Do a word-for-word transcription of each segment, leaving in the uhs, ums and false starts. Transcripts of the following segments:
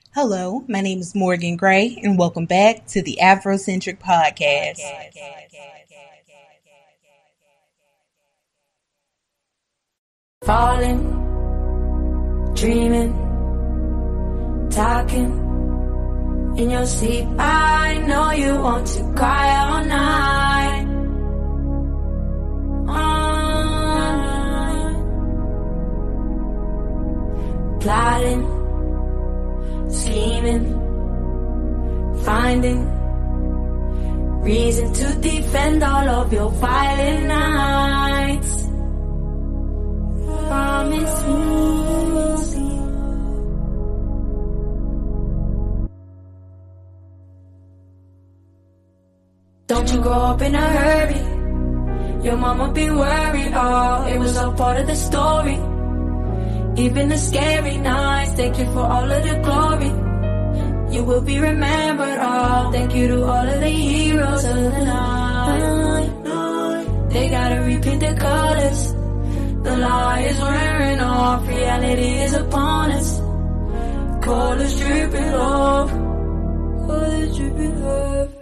Hello, my name is Morgan Gray, and welcome back to the Afrocentric Podcast. Falling, dreaming, talking in your sleep. I know you want to cry all night. All night. Plotting, scheming, finding reason to defend all of your violent nights. Promise me. Don't you grow up in a hurry. Your mama be worried. Oh, it was all part of the story. Even the scary nights, thank you for all of the glory. You will be remembered. Oh, thank you to all of the heroes of the night. They gotta repaint the colors. The lie is wearing off, reality is upon us. Colors dripping off, colors dripping off.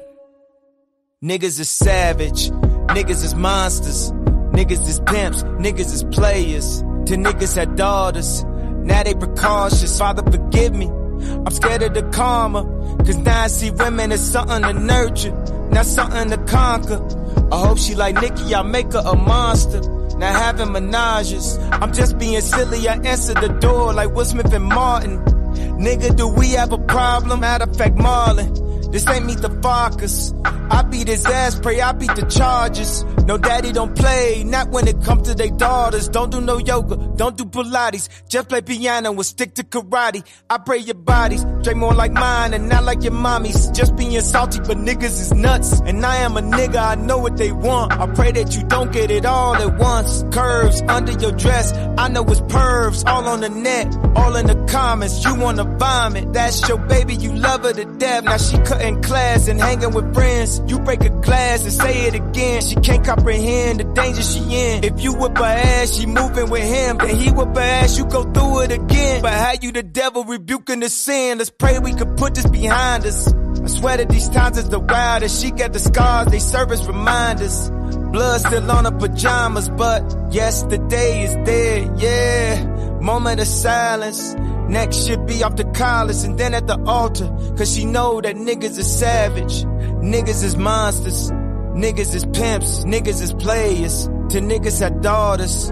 Niggas is savage, niggas is monsters, niggas is pimps, niggas is players. To niggas had daughters, now they precautious. Father forgive me, I'm scared of the karma. Cause now I see women as something to nurture, not something to conquer. I hope she like Nicki, I make her a monster. Now having menages, I'm just being silly, I answer the door like Will Smith and Martin. Nigga, do we have a problem? Matter of fact, Marlon, this ain't Meet the Fockers. I beat his ass, pray I beat the Chargers. No daddy don't play, not when it comes to their daughters. Don't do no yoga, don't do Pilates. Just play piano and stick to karate. I pray your bodies drink more like mine and not like your mommy's. Just being salty, but niggas is nuts. And I am a nigga, I know what they want. I pray that you don't get it all at once. Curves under your dress, I know it's pervs. All on the net, all in the comments. You wanna vomit, that's your baby, you love her to death. Now she cutting class and hanging with friends. You break a glass and say it again. She can't comprehend the danger she in. If you whip her ass, she moving with him. Then he whip her ass, you go through it again. But how you the devil rebuking the sin? Let's pray we could put this behind us. I swear that these times is the wildest. She got the scars, they serve as reminders. Blood still on her pajamas, but yesterday is dead, yeah. Moment of silence. Next should be off the collars and then at the altar. Cause she know that niggas is savage. Niggas is monsters. Niggas is pimps. Niggas is players. To niggas had daughters.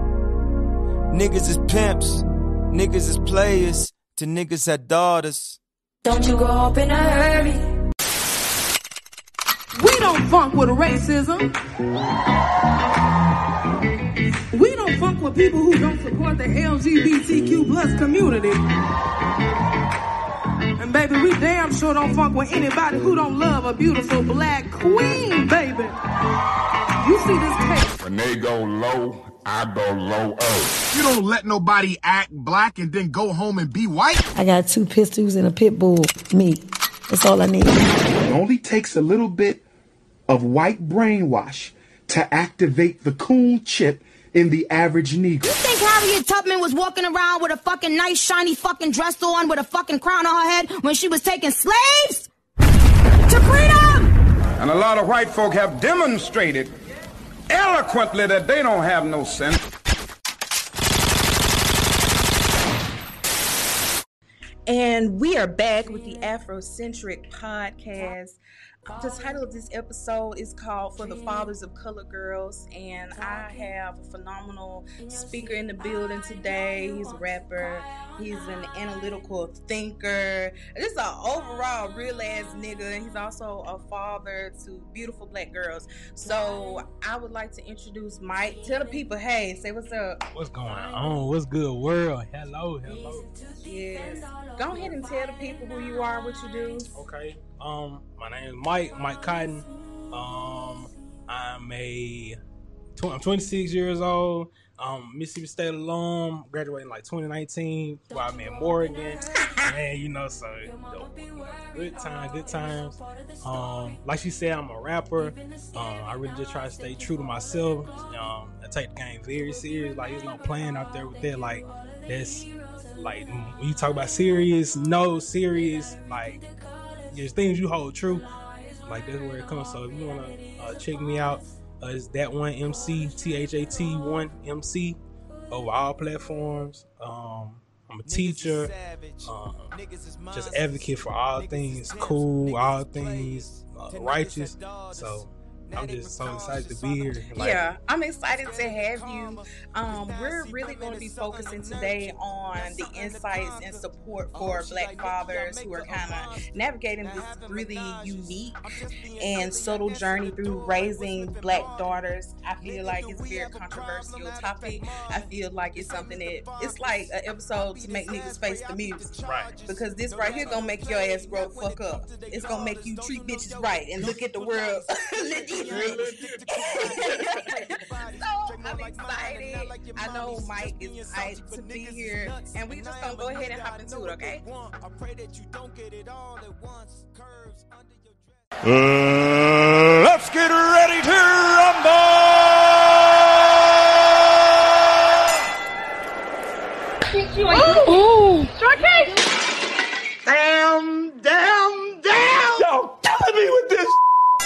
Niggas is pimps. Niggas is players. To niggas had daughters. Don't you grow up in a hurry. We don't funk with racism. We don't funk with people who don't support the L G B T Q plus community. And baby, we damn sure don't funk with anybody who don't love a beautiful black queen, baby. You see this case? When they go low, I go low. Oh. You don't let nobody act black and then go home and be white. I got two pistols and a pit bull. Me. That's all I need. It only takes a little bit of white brainwash to activate the coon chip in the average Negro. You think Harriet Tubman was walking around with a fucking nice shiny fucking dress on with a fucking crown on her head when she was taking slaves to freedom? And a lot of white folk have demonstrated eloquently that they don't have no sense. And we are back with the Afrocentric Podcast. The title of this episode is called For the Fathers of Color Girls, and I have a phenomenal speaker in the building today. He's a rapper, he's an analytical thinker, just an overall real ass nigga. He's also a father to beautiful black girls. So I would like to introduce Mike. Tell the people, hey, say what's up. What's going on? What's good, world? Hello, hello. Yes. Go ahead and tell the people who you are, what you do. Okay. Um, my name is Mike, Mike Cotton. Um, I'm a, tw- I'm twenty-six years old. Um, Mississippi State alum, graduated in like twenty nineteen while I'm in Morgan. Man, you know, so good time, good times. Um, like she said, I'm a rapper. Um, I really just try to stay true to myself. Um, I take the game very serious. Like, there's no playing out there with that. Like, that's like when you talk about serious, no serious, like there's things you hold true. Like that's where it comes. So if you wanna uh, check me out, uh, it's that one M C, T H A T one M C, over all platforms. Um, I'm a teacher, um, just advocate for all things cool, all things uh, righteous. So I'm just so excited to be here. Like, yeah, I'm excited to have you. Um, we're really going to be focusing today on the insights and support for Black fathers who are kind of navigating this really unique and subtle journey through raising Black daughters. I feel like it's a very controversial topic. I feel like it's something that it's like an episode to make niggas face the music. Right. Because this right here gonna make your ass grow fuck up. It's gonna make you treat bitches right and look at the world. So I'm excited. I know Mike is excited to be here, and we just gonna go ahead and hop into it, okay? Uh, let's get ready to rumble! Ooh! Short cake! Damn, damn, damn! Yo, killing me with this.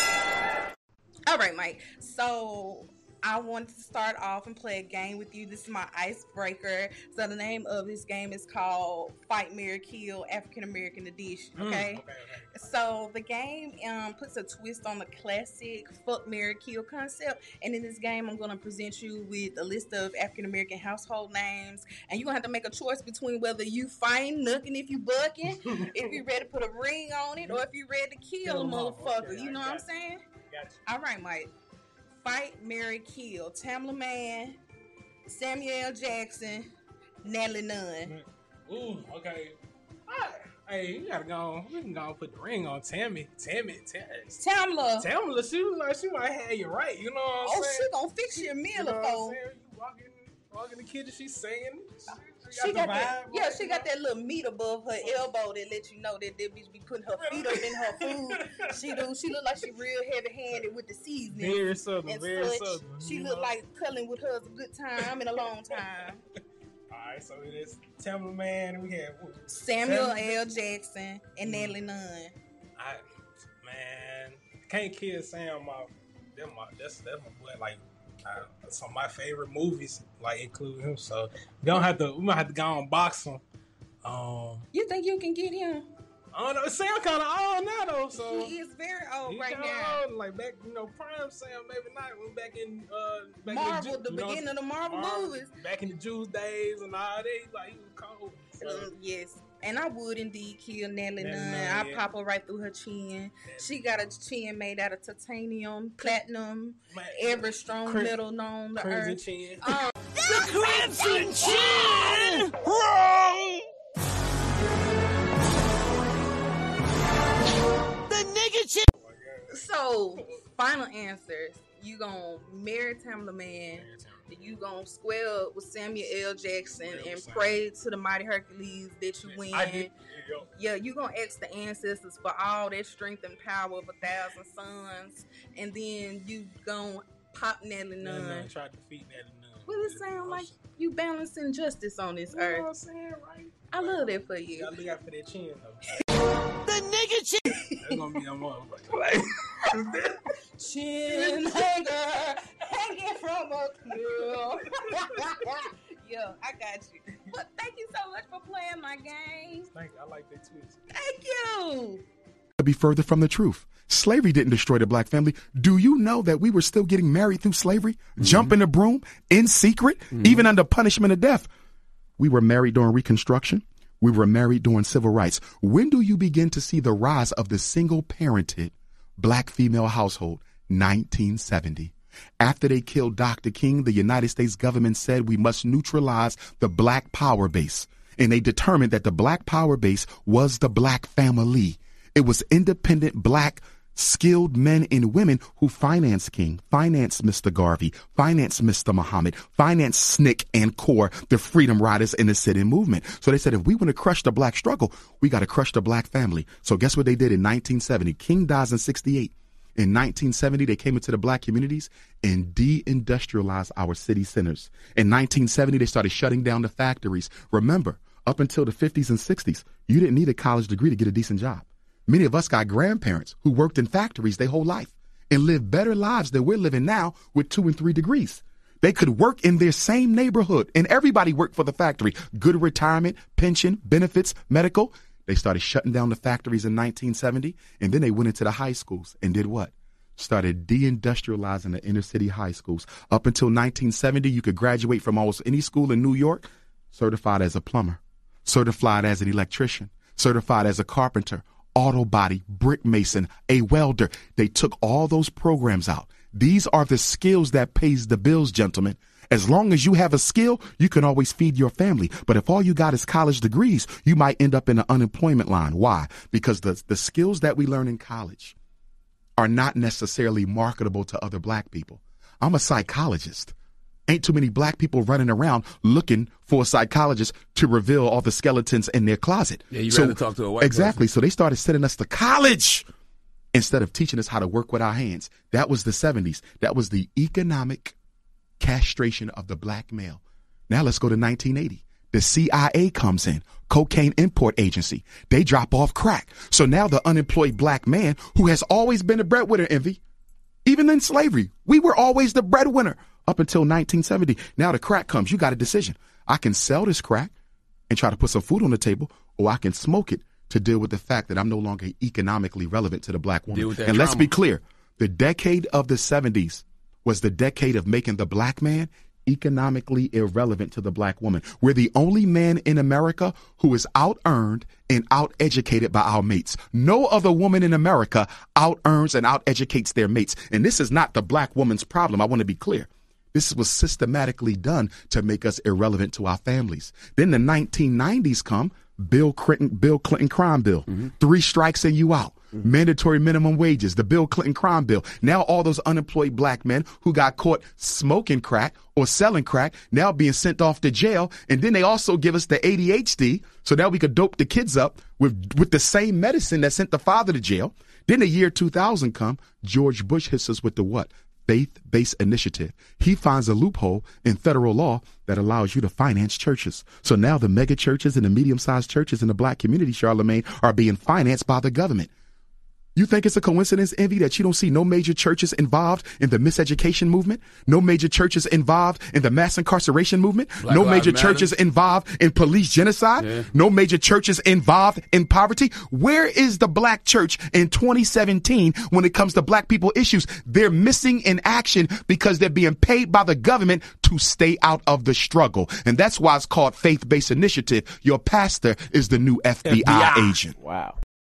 All right, Mike. So I want to start off and play a game with you. This is my icebreaker. So the name of this game is called Fight, Marry, Kill, African American Edition. Okay? Mm, okay, okay. So the game um, puts a twist on the classic fuck, marry, kill concept. And in this game, I'm going to present you with a list of African American household names, and you're going to have to make a choice between whether you fighting, nooking if you bucking, if you're ready to put a ring on it, or if you're ready to kill, kill a motherfucker. Okay, you know what I'm saying? Gotcha. All right, Mike. Fight, marry, kill. Tamla Mann, Samuel L. Jackson, Natalie Nunn. Ooh, okay. Right. Hey, you gotta go. We can go and put the ring on Tammy. Tammy, Tammy. Tamla. Tamla, she was like, she might have you right. You know what I'm oh, saying? Oh, she gonna fix your meal, you know though. You walking, walking the kitchen, she's singing. She, she got, got that, vibe, yeah, right? she got that little meat above her elbow that lets you know that that bitch be putting her feet up in her food. She do. She look like she real heavy-handed with the seasoning. Very southern, very such. southern. She look know? like cuddling with her is a good time in a long time. All right, so it is Tamla Mann, and we have who? Samuel L. Jackson and mm. Natalie Nunn. I man, can't kill Sam off. That's my that's that's my boy. Like uh, some of my favorite movies, like include him. So we don't have to. We might have to go and box him. Um, you think you can get him? I don't know. Sam kind of old now though, so he is very old he right now. Old. Like back, you know, prime Sam maybe not. When back in uh, back Marvel, in the, the beginning know, of the Marvel, Marvel movies, back in the Jews days and all that. Like he was cold. So. Um, yes, and I would indeed kill Natalie Nunn. I yeah. pop her right through her chin. Yeah. She got a chin made out of titanium, platinum, Man. every strong Crim- metal known to Crimson earth. Chin. Um, the Crimson Chin. Wrong. So, final answers. You gonna marry Tamla Mann. You gonna square up with Samuel L. Jackson and pray to the mighty Hercules that you win. You yeah, you gonna ask the ancestors for all that strength and power of a thousand sons, and then you gonna pop Natalie Nunn. Man, try to defeat Natalie Nunn. Well, it sound like you balancing justice on this you earth. Know what I'm saying, right? I love that for you. You gotta look out for that chin, though. The nigga chin. That's gonna be a motherfucker. Chin hanger, hanging from a cliff. Yeah, I got you. But thank you so much for playing my game. Thank you. I like that twist. Thank you. To be further from the truth. Slavery didn't destroy the black family. Do you know that we were still getting married through slavery? Mm-hmm. Jumping the broom in secret, mm-hmm. even under punishment of death. We were married during Reconstruction. We were married during civil rights. When do you begin to see the rise of the single-parented black female household? nineteen seventy. After they killed Doctor King, the United States government said we must neutralize the black power base. And they determined that the black power base was the black family. It was independent black skilled men and women who financed King, financed Mister Garvey, financed Mister Muhammad, financed S N C C and CORE, the Freedom Riders and the sit-in movement. So they said, if we want to crush the black struggle, we got to crush the black family. So guess what they did in nineteen seventy? King dies in sixty-eight. In nineteen seventy, they came into the black communities and de-industrialized our city centers. In nineteen seventy, they started shutting down the factories. Remember, Up until the fifties and sixties, you didn't need a college degree to get a decent job. Many of us got grandparents who worked in factories their whole life and lived better lives than we're living now with two and three degrees. They could work in their same neighborhood, and everybody worked for the factory. Good retirement, pension, benefits, medical. They started shutting down the factories in nineteen seventy, and then they went into the high schools and did what? Started deindustrializing the inner city high schools. Up until nineteen seventy, you could graduate from almost any school in New York certified as a plumber, certified as an electrician, certified as a carpenter, auto body, brick mason, a welder. They took all those programs out. These are the skills that pays the bills, gentlemen. As long as you have a skill, you can always feed your family. But if all you got is college degrees, you might end up in the unemployment line. Why? Because the, the skills that we learn in college are not necessarily marketable to other black people. I'm a psychologist. Ain't too many black people running around looking for a psychologist to reveal all the skeletons in their closet. Yeah, you so, rather talk to a white Exactly. person. So they started sending us to college instead of teaching us how to work with our hands. That was the seventies. That was the economic castration of the black male. Now let's go to nineteen eighty. The C I A comes in, cocaine import agency. They drop off crack. So now the unemployed black man who has always been a breadwinner, Envy, even in slavery, we were always the breadwinner up until nineteen seventy. Now the crack comes. You got a decision. I can sell this crack and try to put some food on the table, or I can smoke it to deal with the fact that I'm no longer economically relevant to the black woman. And trauma. Let's be clear. The decade of the seventies was the decade of making the black man economically irrelevant to the black woman. We're the only man in America who is out-earned and out-educated by our mates. No other woman in America out-earns and out-educates their mates. And this is not the black woman's problem. I want to be clear. This was systematically done to make us irrelevant to our families. Then the nineteen nineties come, Bill Clinton, Bill Clinton crime bill, mm-hmm. Three strikes and you out. Mm-hmm. Mandatory minimum wages, the Bill Clinton crime bill. Now all those unemployed black men who got caught smoking crack or selling crack now being sent off to jail. And then they also give us the A D H D so that we could dope the kids up with, with the same medicine that sent the father to jail. Then the year two thousand come, George Bush hits us with the what? Faith-based initiative. He finds a loophole in federal law that allows you to finance churches. So now the mega churches and the medium-sized churches in the black community, Charlemagne, are being financed by the government. You think it's a coincidence, Envy, that you don't see no major churches involved in the miseducation movement? No major churches involved in the mass incarceration movement? Black no Lives major Matter. churches involved in police genocide? Yeah. No major churches involved in poverty? Where is the black church in twenty seventeen when it comes to black people issues? They're missing in action because they're being paid by the government to stay out of the struggle. And that's why it's called faith-based initiative. Your pastor is the new F B I, F B I. agent. Wow.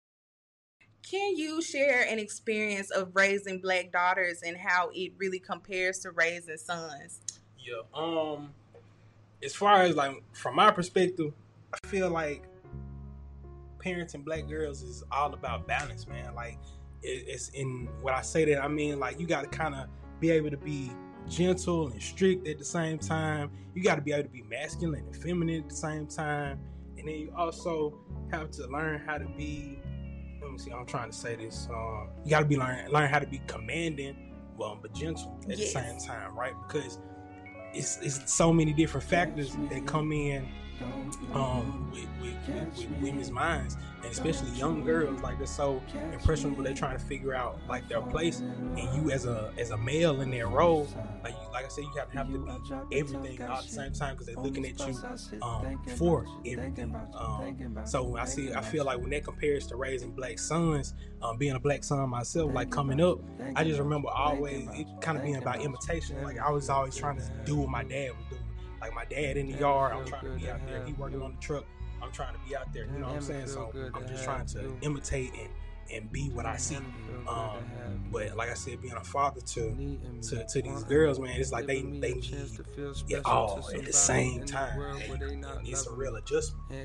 Can you share an experience of raising black daughters and how it really compares to raising sons? Yeah. Um, as far as like from my perspective, I feel like parenting black girls is all about balance, man. Like it, it's in what I say that I mean, like you got to kind of be able to be gentle and strict at the same time. You got to be able to be masculine and feminine at the same time, and then you also have to learn how to be. Let me see. I'm trying to say this. Uh, you got to be learn learn how to be commanding, well, but gentle at yes. the same time, right? Because it's it's so many different factors that come in um, with, with, with, with women's minds, and especially young girls. Like they're so impressionable. They're trying to figure out like their place, and you as a as a male in their role, like you, like I said, you have to have to be everything all at the same time because they're looking at you um, for everything. Um, so when I see, I feel like when that compares to raising black sons, um, being a black son myself, like coming up, I just remember always it kind of being about imitation. Like I was always trying to do what my dad was doing. Like my dad in the yard, I'm trying to be out there. He working on the truck, I'm trying to be out there. You know what I'm saying? So I'm just trying to imitate and, and be what I see. Um, but like I said, being a father to to, to these girls, man, it's like they they need it all at the same time. And, and it's a real adjustment.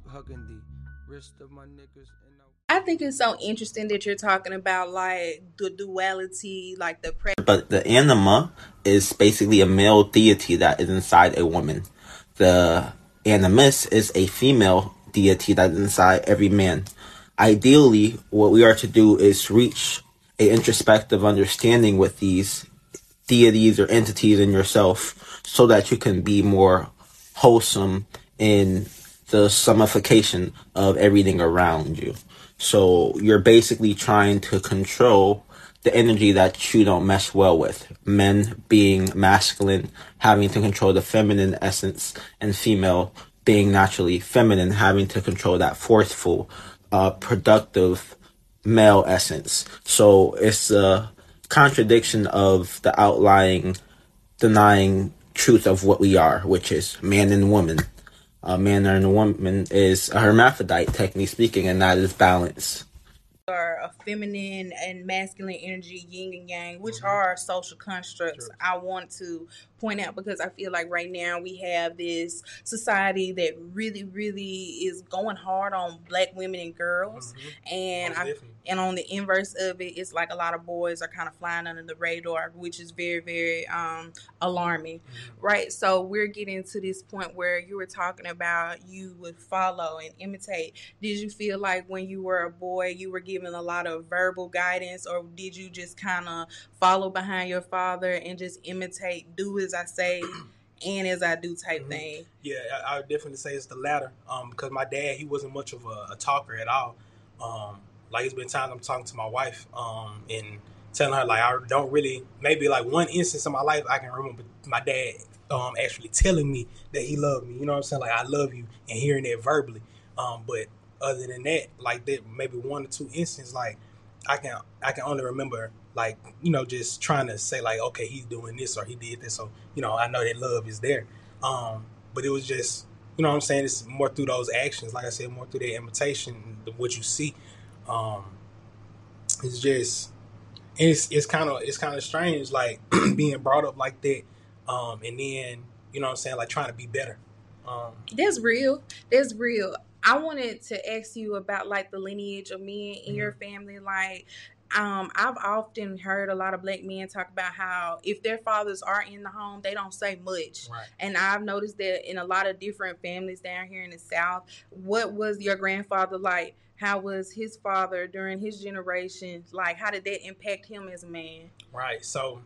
I think it's so interesting that you're talking about like the duality, like the pre- But the anima is basically a male deity that is inside a woman. The animus is a female deity that is inside every man. Ideally, what we are to do is reach an introspective understanding with these deities or entities in yourself so that you can be more wholesome in the summification of everything around you. So you're basically trying to control the energy that you don't mesh well with. Men being masculine, having to control the feminine essence, and female being naturally feminine, having to control that forceful, uh, productive male essence. So it's a contradiction of the outlying, denying truth of what we are, which is man and woman. A man and a woman is a hermaphrodite, technically speaking, and that is balance. Are a feminine and masculine energy, yin and yang, which are social constructs. True. I want to point out because I feel like right now we have this society that really, really is going hard on black women and girls, mm-hmm. and I, and on the inverse of it, it's like a lot of boys are kind of flying under the radar, which is very, very um, alarming, mm-hmm. right? So we're getting to this point where you were talking about you would follow and imitate. Did you feel like when you were a boy, you were given a lot of verbal guidance, or did you just kind of follow behind your father and just imitate, do as I say and as I do type mm-hmm. thing? Yeah, I, I would definitely say it's the latter, um, because my dad, he wasn't much of a, a talker at all. Um, like, it's been times I'm talking to my wife um, and telling her, like, I don't really, maybe like one instance in my life I can remember my dad um, actually telling me that he loved me. You know what I'm saying? Like, I love you, and hearing that verbally. Um, but other than that, like that, maybe one or two instances, like I can I can only remember, like, you know, just trying to say like, okay, he's doing this or he did this, so you know, I know that love is there. Um, but it was just, you know what I'm saying, it's more through those actions, like I said, more through that imitation, what you see. Um, it's just, it's it's kind of it's kind of strange, like being brought up like that, um, and then, you know what I'm saying, like trying to be better. Um, That's real. That's real. I wanted to ask you about like the lineage of men in mm-hmm. your family. Like, um, I've often heard a lot of black men talk about how if their fathers are in the home, they don't say much. Right. And I've noticed that in a lot of different families down here in the South. What was your grandfather like? How was his father during his generation? Like, how did that impact him as a man? Right. So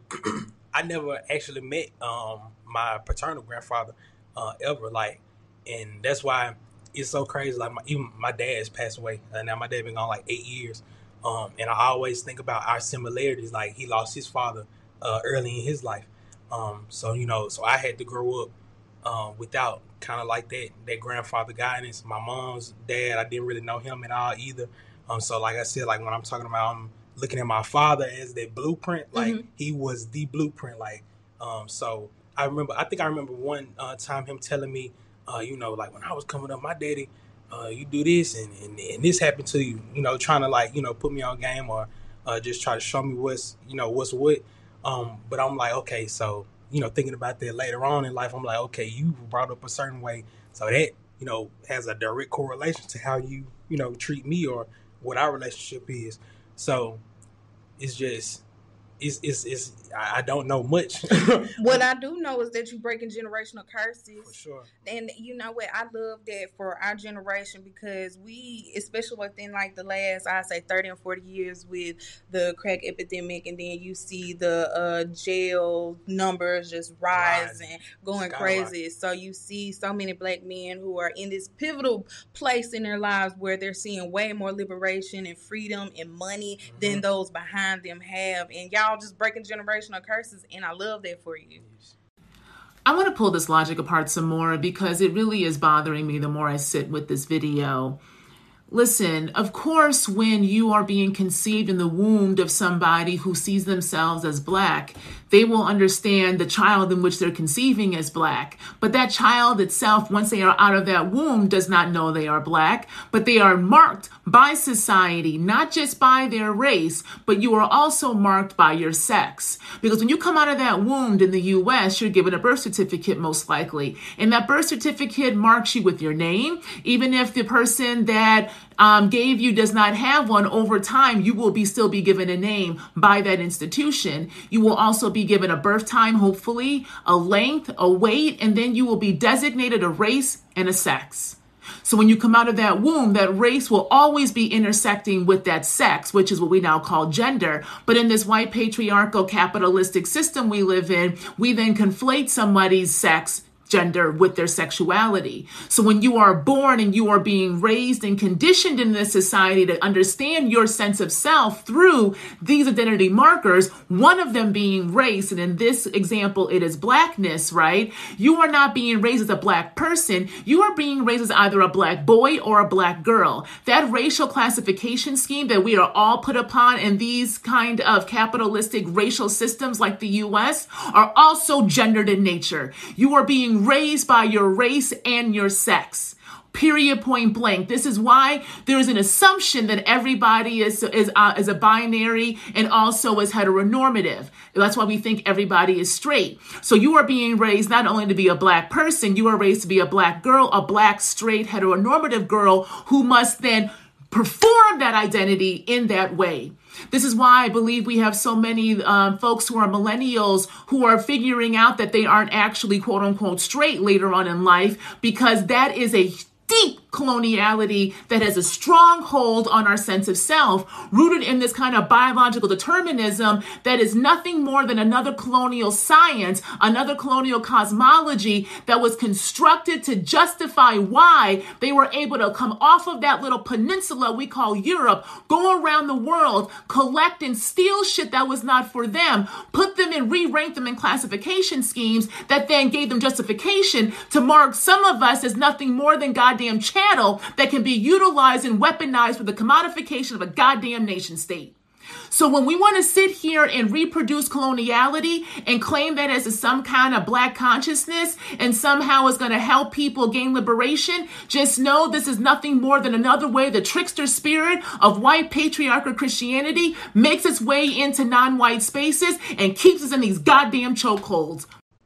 I never actually met um, my paternal grandfather uh, ever. Like, and that's why it's so crazy. Like, my, even my dad has passed away. Uh, now my dad been gone like eight years. Um, and I always think about our similarities. Like, he lost his father uh, early in his life. Um, so, you know, so I had to grow up uh, without kind of like that, that grandfather guidance. My mom's dad, I didn't really know him at all either. Um, so like I said, like when I'm talking about, I'm looking at my father as that blueprint, like mm-hmm. he was the blueprint. Like, um, so I remember, I think I remember one uh, time him telling me, Uh, you know, like when I was coming up, my daddy, uh, you do this and, and, and this happened to you, you know, trying to like, you know, put me on game or uh, just try to show me what's, you know, what's what. Um, but I'm like, okay, so, you know, thinking about that later on in life, I'm like, okay, you were brought up a certain way. So that, you know, has a direct correlation to how you, you know, treat me or what our relationship is. So it's just, It's, it's, it's, I don't know much. What I do know is that you're breaking generational curses. For sure. And you know what? I love that for our generation because we, especially within like the last, I say thirty and forty years with the crack epidemic, and then you see the uh, jail numbers just rise right. and going Skyline. crazy. So you see so many black men who are in this pivotal place in their lives where they're seeing way more liberation and freedom and money mm-hmm. than those behind them have. And y'all just breaking generational curses, and I love that for you. I want to pull this logic apart some more because it really is bothering me the more I sit with this video. Listen, of course, when you are being conceived in the womb of somebody who sees themselves as black, they will understand the child in which they're conceiving as black. But that child itself, once they are out of that womb, does not know they are black, but they are marked by society, not just by their race, but you are also marked by your sex. Because when you come out of that womb in the U S, you're given a birth certificate most likely. And that birth certificate marks you with your name. Even if the person that Um, gave you does not have one, over time, you will be still be given a name by that institution. You will also be given a birth time, hopefully, a length, a weight, and then you will be designated a race and a sex. So when you come out of that womb, that race will always be intersecting with that sex, which is what we now call gender. But in this white patriarchal capitalistic system we live in, we then conflate somebody's sex gender with their sexuality. So when you are born and you are being raised and conditioned in this society to understand your sense of self through these identity markers, one of them being race, and in this example, it is blackness, right? You are not being raised as a black person. You are being raised as either a black boy or a black girl. That racial classification scheme that we are all put upon in these kind of capitalistic racial systems like the U S are also gendered in nature. You are being raised by your race and your sex. Period, point blank. This is why there is an assumption that everybody is is uh, is a binary and also is heteronormative. That's why we think everybody is straight. So you are being raised not only to be a black person, you are raised to be a black girl, a black, straight, heteronormative girl who must then perform that identity in that way. This is why I believe we have so many um, folks who are millennials who are figuring out that they aren't actually quote unquote straight later on in life, because that is a deep coloniality that has a strong hold on our sense of self, rooted in this kind of biological determinism that is nothing more than another colonial science, another colonial cosmology that was constructed to justify why they were able to come off of that little peninsula we call Europe, go around the world, collect and steal shit that was not for them, put them and re-rank them in classification schemes that then gave them justification to mark some of us as nothing more than goddamn channel that can be utilized and weaponized for the commodification of a goddamn nation state. So when we want to sit here and reproduce coloniality and claim that as a, some kind of black consciousness and somehow is going to help people gain liberation, just know this is nothing more than another way the trickster spirit of white patriarchal Christianity makes its way into non-white spaces and keeps us in these goddamn chokeholds.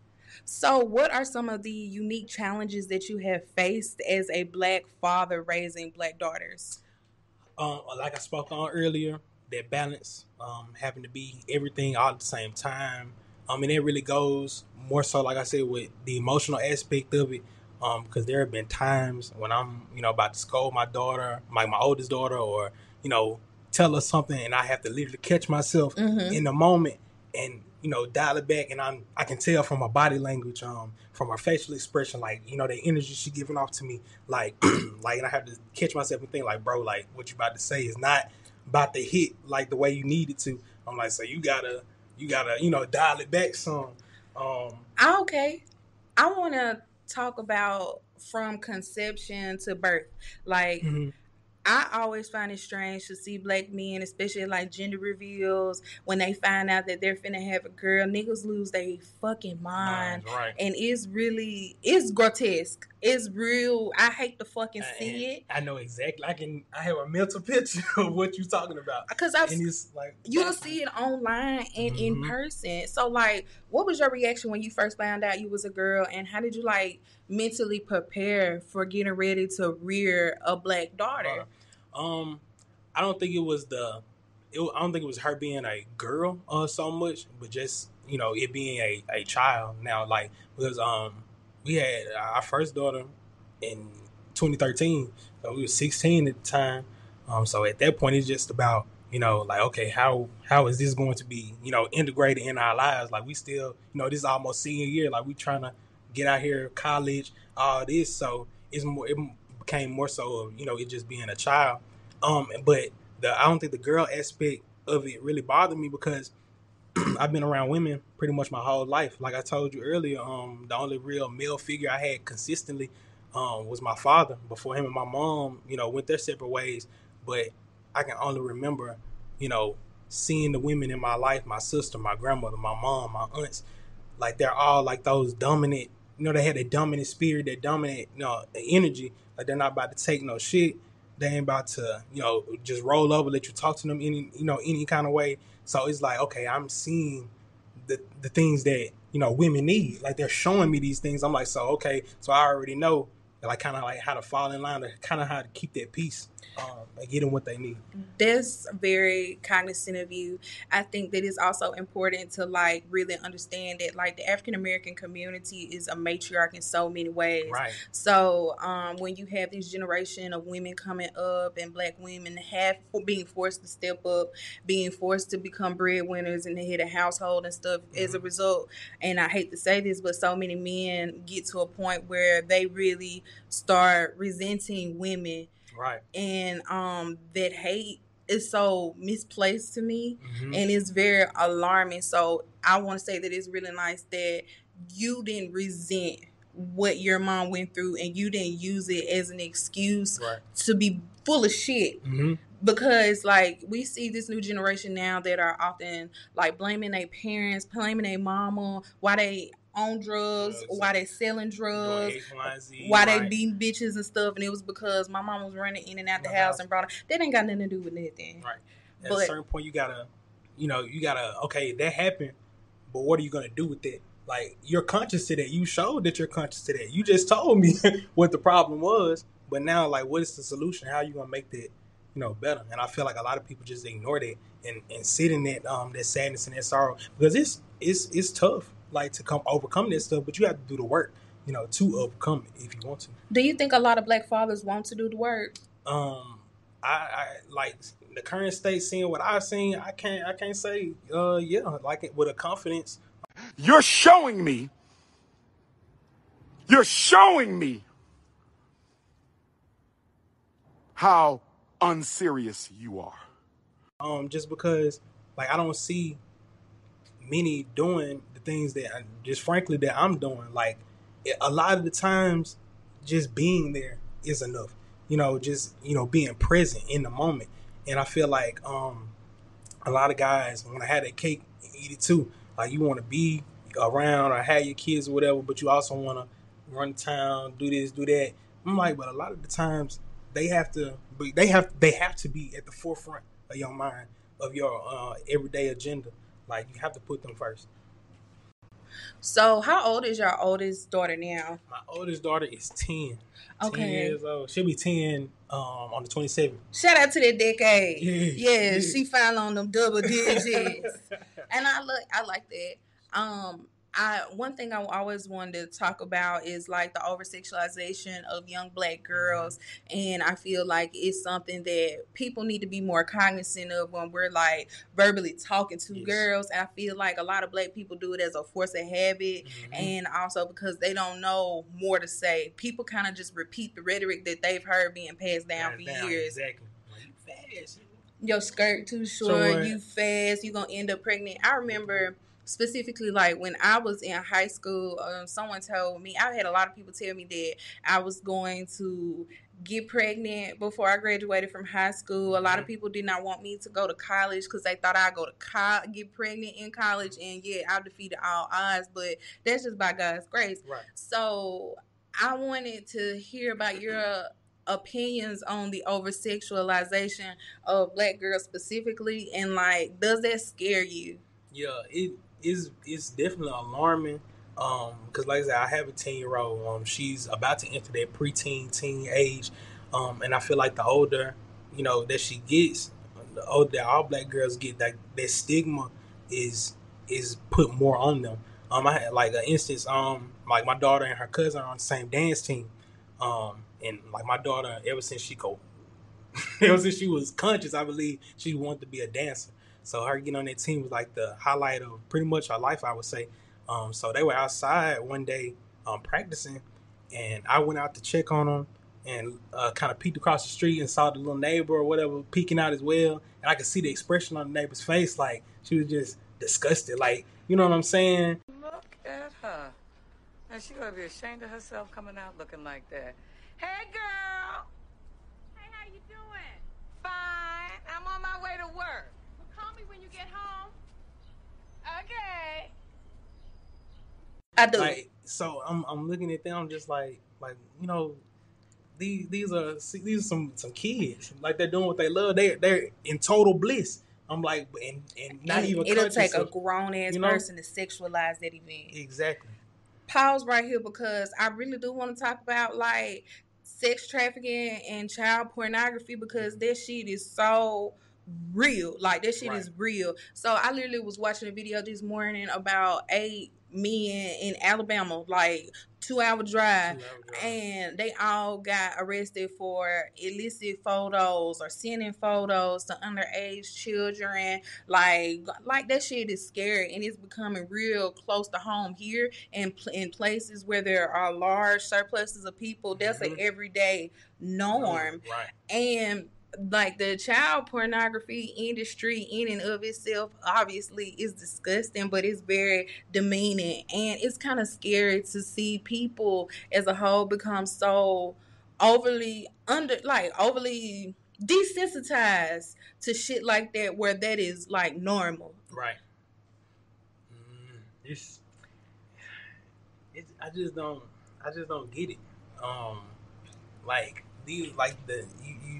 So what are some of the unique challenges that you have faced as a black father raising black daughters? Um, like I spoke on earlier, that balance, um, having to be everything all at the same time. Um, and it really goes more so, like I said, with the emotional aspect of it. Um, because there have been times when I'm, you know, about to scold my daughter, my, my oldest daughter, or, you know, tell her something, and I have to literally catch myself mm-hmm. in the moment and, you know, dial it back. And I'm, I can tell from her body language, um, from her facial expression, like, you know, the energy she giving off to me, like, like, and I have to catch myself and think, like, bro, like, what you about to say is not about to hit like the way you need it to. I'm like, so you gotta, you gotta, you know, dial it back some. Um, okay, I want to talk about from conception to birth, like. Mm-hmm. I always find it strange to see black men, especially like gender reveals, when they find out that they're finna have a girl, niggas lose their fucking mind. Right. And it's really, it's grotesque. It's real. I hate to fucking see it. I know exactly. I can, I have a mental picture of what you're talking about. Because I've, and it's like, you'll see it online and mm-hmm. in person. So like, what was your reaction when you first found out you was a girl, and how did you like mentally prepare for getting ready to rear a black daughter? Uh, um, I don't think it was the, it, I don't think it was her being a girl uh, so much, but just, you know, it being a, a child now, like, because um, we had our first daughter in twenty thirteen, so we were sixteen at the time. Um, so at that point, it's just about, you know, like, okay, how how is this going to be, you know, integrated in our lives? Like, we still, you know, this is almost senior year, like, we trying to get out here, college, all this. So it's more, it became more so of, you know, it just being a child. Um, but the I don't think the girl aspect of it really bothered me, because I've been around women pretty much my whole life. Like I told you earlier, um, the only real male figure I had consistently um, was my father before him and my mom, you know, went their separate ways. But I can only remember, you know, seeing the women in my life, my sister, my grandmother, my mom, my aunts, like they're all like those dominant, you know, they had a dominant spirit, that dominant, you know, energy. Like they're not about to take no shit. They ain't about to, you know, just roll over, let you talk to them any, you know, any kind of way. So it's like, okay, I'm seeing the the things that, you know, women need. Like they're showing me these things. I'm like, so, okay, so I already know like kind of like how to fall in line, or kind of how to keep that peace um, and get them what they need. That's very cognizant of you. I think that it's also important to like really understand that like the African American community is a matriarch in so many ways. Right. So um, when you have this generation of women coming up and black women have being forced to step up, being forced to become breadwinners and the head of household and stuff, mm-hmm. as a result, and I hate to say this, but so many men get to a point where they really start resenting women. Right. And um, that hate is so misplaced to me, mm-hmm. and it's very alarming. So I want to say that it's really nice that you didn't resent what your mom went through, and you didn't use it as an excuse right. to be full of shit. Mm-hmm. Because like we see this new generation now that are often like blaming their parents, blaming their mama, why they on drugs, drugs why they selling drugs, X, Y, Z, why right. they beating bitches and stuff, and it was because my mom was running in and out the house, house and brought her. That ain't got nothing to do with nothing. Right. At but, a certain point, you gotta, you know, you gotta. Okay, that happened, but what are you gonna do with that? Like, you're conscious to that. You showed that you're conscious to that. You just told me what the problem was, but now, like, what is the solution? How are you gonna make that, you know, better? And I feel like a lot of people just ignore that and, and sit in that um that sadness and that sorrow, because it's it's it's tough. Like to come overcome this stuff, but you have to do the work, you know, to overcome it if you want to. Do you think a lot of black fathers want to do the work? Um, I, I like the current state, seeing what I've seen. I can't, I can't say, uh, yeah, like it with a confidence. You're showing me. You're showing me how unserious you are. Um, just because, like, I don't see many doing the things that, I, just frankly, that I'm doing. Like, a lot of the times, just being there is enough. You know, just, you know, being present in the moment. And I feel like um, a lot of guys want to have that cake and eat it too. Like, you want to be around or have your kids or whatever, but you also want to run town, do this, do that. I'm like, but a lot of the times, they have to, they have, they have to be at the forefront of your mind, of your uh, everyday agenda. Like, you have to put them first. So, how old is your oldest daughter now? My oldest daughter is ten. Okay. ten years old. She'll be ten um, on the twenty-seventh. Shout out to that decade. Yeah. Yeah, yeah. she finally on them double digits. And I look, I like that. Um, I one thing I always wanted to talk about is like the over sexualization of young black girls, and I feel like it's something that people need to be more cognizant of when we're like verbally talking to yes. girls. And I feel like a lot of black people do it as a force of habit, mm-hmm. and also because they don't know more to say. People kind of just repeat the rhetoric that they've heard being passed down Passed for down, years. Exactly. Like, you fast. Your skirt too short, short. You fast, you gonna end up pregnant. I remember. Specifically, like when I was in high school, um, someone told me, I had a lot of people tell me that I was going to get pregnant before I graduated from high school. A lot of people did not want me to go to college because they thought I'd go to co- get pregnant in college, and yeah, I defeated all odds, but that's just by God's grace. Right. So I wanted to hear about your opinions on the over sexualization of black girls specifically, and like, does that scare you? Yeah, it is. It's definitely alarming. Um, because like I said, I have a ten year old. Um, she's about to enter that preteen teen age. Um, and I feel like the older, you know, that she gets, the older that all black girls get, that that stigma is is put more on them. Um, I had like an instance. Um, like my daughter and her cousin are on the same dance team. Um, and like my daughter, ever since she go, ever since she was conscious, I believe she wanted to be a dancer. So her getting on that team was like the highlight of pretty much her life, I would say. Um, so they were outside one day um, practicing, and I went out to check on them and uh, kind of peeked across the street and saw the little neighbor or whatever peeking out as well. And I could see the expression on the neighbor's face, like she was just disgusted. Like, you know what I'm saying? Look at her. And she's going to be ashamed of herself coming out looking like that. Hey, girl. Hey, how you doing? Fine. I'm on my way to work. Call me when you get home. Okay. I do. Like, so I'm I'm looking at them, I'm just like like you know, these these are these are some some kids. Like, they're doing what they love. They they're in total bliss. I'm like, and and not and even. It'll take of, a grown ass you know? person to sexualize that event. Exactly. pause right here because I really do want to talk about like sex trafficking and child pornography because that shit is so real. Like that shit right. is real. So I literally was watching a video this morning about eight men in Alabama, like two hour drive, two hour drive, and they all got arrested for illicit photos or sending photos to underage children. Like, like that shit is scary, and it's becoming real close to home here and in places where there are large surpluses of people. That's mm-hmm. an everyday norm, oh, right. and like the child pornography industry in and of itself obviously is disgusting, but it's very demeaning, and it's kind of scary to see people as a whole become so overly under like overly desensitized to shit like that where that is like normal. Right. Mm, it's, it's I just don't I just don't get it. Um like these like the you, you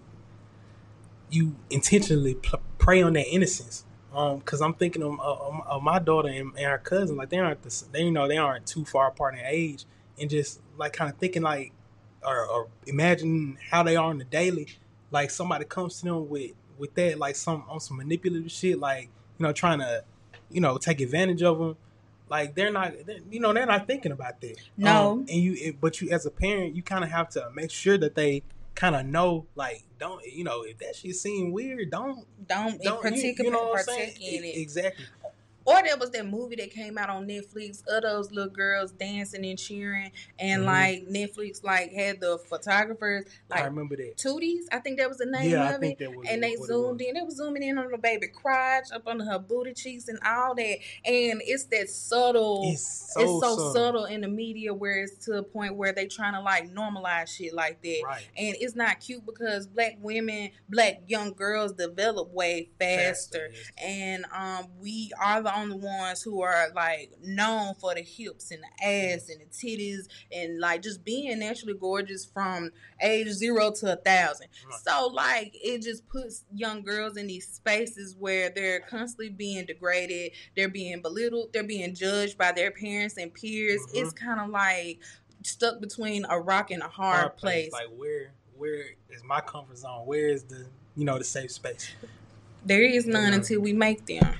you intentionally pl- prey on their innocence. Um, because I'm thinking of, of, of my daughter and, and her cousin, like they aren't the, they you know they aren't too far apart in age, and just like kind of thinking like, or, or imagine how they are on the daily. Like somebody comes to them with with that like some on some manipulative shit, like you know trying to, you know take advantage of them. Like they're not, they're, you know, they're not thinking about that. No, um, and you, it, but you as a parent, you kind of have to make sure that they kind of know, like, don't, you know, if that shit seem weird, don't, don't, don't partake, you, you know partake in it. Exactly. Or there was that movie that came out on Netflix of those little girls dancing and cheering, and mm-hmm. like Netflix like had the photographers like I remember that Tooties, I think that was the name yeah, of I think it. That was and they zoomed in, they was zooming in on the baby crotch, up under her booty cheeks and all that. And it's that subtle, it's so, it's so subtle. subtle in the media where it's to a point where they trying to like normalize shit like that. Right. And it's not cute because black women, black young girls develop way faster, faster yes. and um we are the only ones who are like known for the hips and the ass and the titties and like just being naturally gorgeous from age zero to a thousand. Right. So like it just puts young girls in these spaces where they're constantly being degraded, they're being belittled, they're being judged by their parents and peers. Mm-hmm. It's kind of like stuck between a rock and a hard, hard place. place. Like where where is my comfort zone? Where is the you know the safe space? There is none yeah. until we make them.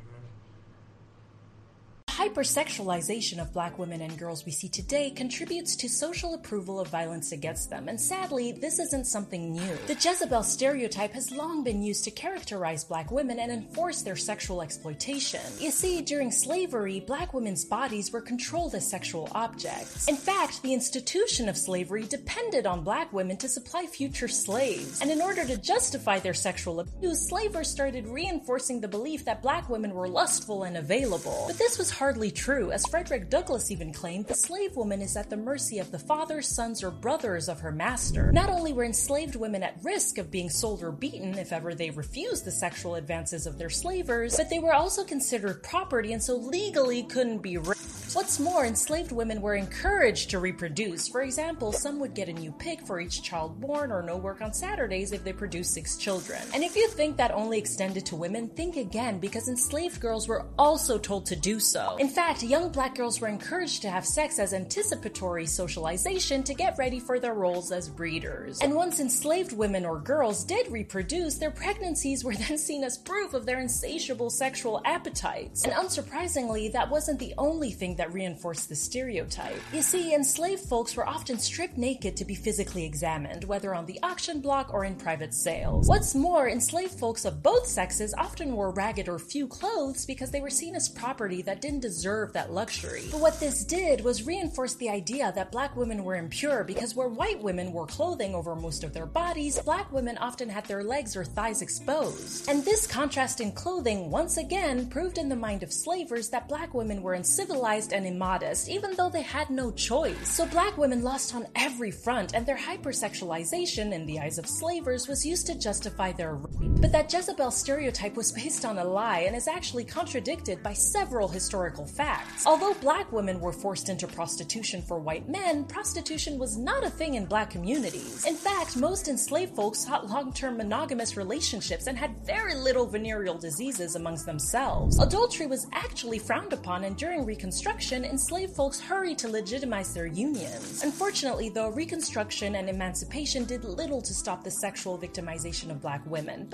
Hypersexualization of black women and girls we see today contributes to social approval of violence against them, and sadly, this isn't something new. The Jezebel stereotype has long been used to characterize black women and enforce their sexual exploitation. You see, during slavery, black women's bodies were controlled as sexual objects. In fact, the institution of slavery depended on black women to supply future slaves, and in order to justify their sexual abuse, slavers started reinforcing the belief that black women were lustful and available. But this was hard Hardly true, as Frederick Douglass even claimed the slave woman is at the mercy of the fathers, sons, or brothers of her master. Not only were enslaved women at risk of being sold or beaten if ever they refused the sexual advances of their slavers, but they were also considered property and so legally couldn't be raped. What's more, enslaved women were encouraged to reproduce. For example, some would get a new pig for each child born or no work on Saturdays if they produced six children. And if you think that only extended to women, think again, because enslaved girls were also told to do so. In fact, young black girls were encouraged to have sex as anticipatory socialization to get ready for their roles as breeders. And once enslaved women or girls did reproduce, their pregnancies were then seen as proof of their insatiable sexual appetites. And unsurprisingly, that wasn't the only thing that reinforced the stereotype. You see, enslaved folks were often stripped naked to be physically examined, whether on the auction block or in private sales. What's more, enslaved folks of both sexes often wore ragged or few clothes because they were seen as property that didn't deserve that luxury. But what this did was reinforce the idea that black women were impure, because where white women wore clothing over most of their bodies, black women often had their legs or thighs exposed. And this contrast in clothing once again proved in the mind of slavers that black women were uncivilized and immodest, even though they had no choice. So black women lost on every front, and their hypersexualization in the eyes of slavers was used to justify their rape. But that Jezebel stereotype was based on a lie and is actually contradicted by several historical facts. Although black women were forced into prostitution for white men, prostitution was not a thing in black communities. In fact, most enslaved folks sought long-term monogamous relationships and had very little venereal diseases amongst themselves. Adultery was actually frowned upon, and during Reconstruction, Reconstruction, enslaved folks hurried to legitimize their unions. Unfortunately, though, Reconstruction and emancipation did little to stop the sexual victimization of Black women.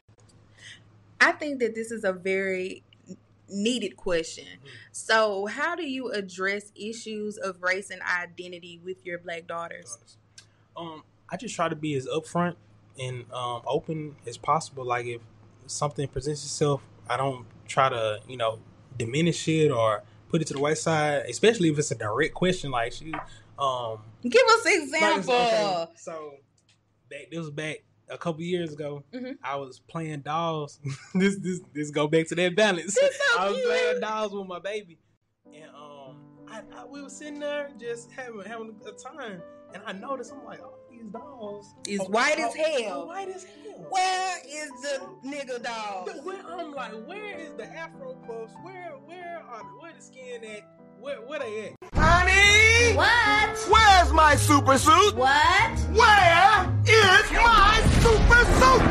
I think that this is a very needed question. So, how do you address issues of race and identity with your Black daughters? Um, I just try to be as upfront and um, open as possible. Like, if something presents itself, I don't try to, you know, diminish it or put it to the wayside, especially if it's a direct question. Like, she, um, give us an example. Like, okay, so, back, this was back a couple years ago. Mm-hmm. I was playing dolls. this, this, this go back to that balance. So I was cute. playing dolls with my baby, and um, I, I we were sitting there just having having a time, and I noticed, I'm like, oh, these dolls is are, white are, as hell. Are white as hell. Where is the nigga dolls? Where, I'm like, where is the Afro puffs? Where, where are the, where the skin at? Where, where they at? Honey! What? Where's my super suit? What? Where is my super suit?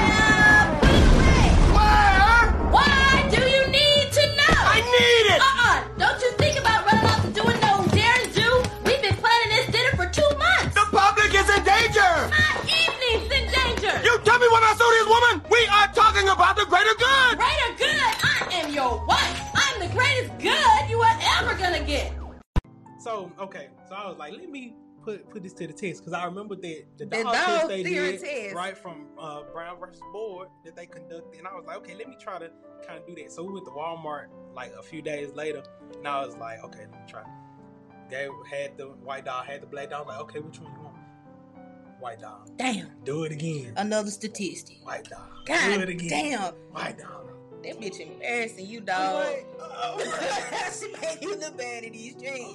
I uh, put it away. Where? Why do you need to know? I need it! Uh-uh. Don't you think about running off and doing no daring do? We've been planning this dinner for two months. The public is in danger! My evening's in danger! You tell me what my suit is, woman! We are talking about the greater good! Greater good? I am your wife! I'm the greatest good you are ever gonna get! So, okay, so I was like, let me put put this to the test, because I remember that the The dog dog test they theory did, test. right, from uh, Brown versus Board that they conducted, and I was like, okay, let me try to kind of do that. So we went to Walmart like a few days later, and I was like, okay, let me try. They had the white dog, had the black dog. I was like, okay, which one you want? White dog. Damn. Do it again. Another statistic. White dog. God Do it again. damn. White dog. That bitch embarrassing you, dog. Like, oh, she made you look bad in these streets.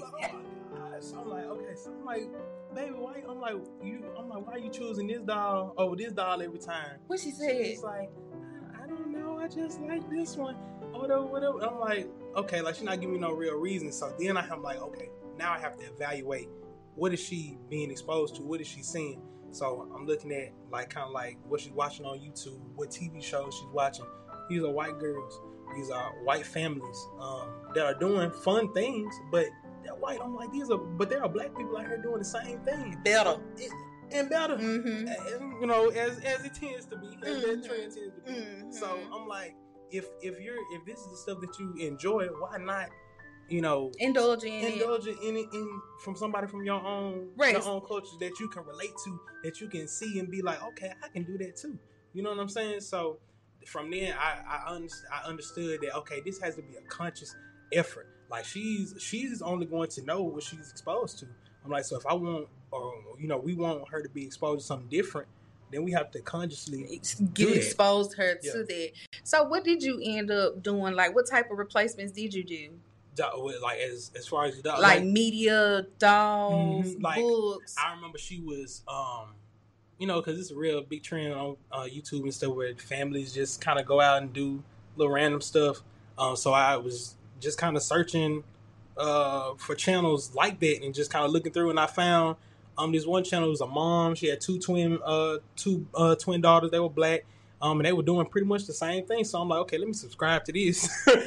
So I'm like, okay, so I'm like, baby, why? I'm like, you. I'm like, why are you choosing this doll over this doll every time? What she said? She's like, I don't know, I just like this one, or whatever, whatever. I'm like, okay, like she's not giving me no real reason. So then I'm like, okay, now I have to evaluate what is she being exposed to, what is she seeing. So I'm looking at like kind of like what she's watching on YouTube, what T V shows she's watching. These are white girls. These are white families um, that are doing fun things, but they're white. I'm like, these are, but there are Black people out here doing the same thing, better and better. Mm-hmm. And, you know, as as it tends to be, as Mm-hmm. that trend tends to be. Mm-hmm. So I'm like, if if you're if this is the stuff that you enjoy, why not? You know, indulge in indulge it. in it in from somebody from your own race, your own culture that you can relate to, that you can see and be like, okay, I can do that too. You know what I'm saying? So from then, I I, un- I understood that okay, this has to be a conscious effort. Like she's she's only going to know what she's exposed to. I'm like, so if I want, or you know, we want her to be exposed to something different, then we have to consciously get exposed her yeah. to that. So what did you end up doing? Like, what type of replacements did you do? Like as as far as the dog, like, like media, dolls, mm-hmm, like, books. I remember she was, um, you know, because it's a real big trend on uh, YouTube and stuff where families just kind of go out and do little random stuff. Um, so I was just kind of searching uh, for channels like that and just kind of looking through, and I found um this one channel. It was a mom. She had two twin uh two uh twin daughters. They were Black. Um, and they were doing pretty much the same thing. So I'm like, okay, let me subscribe to this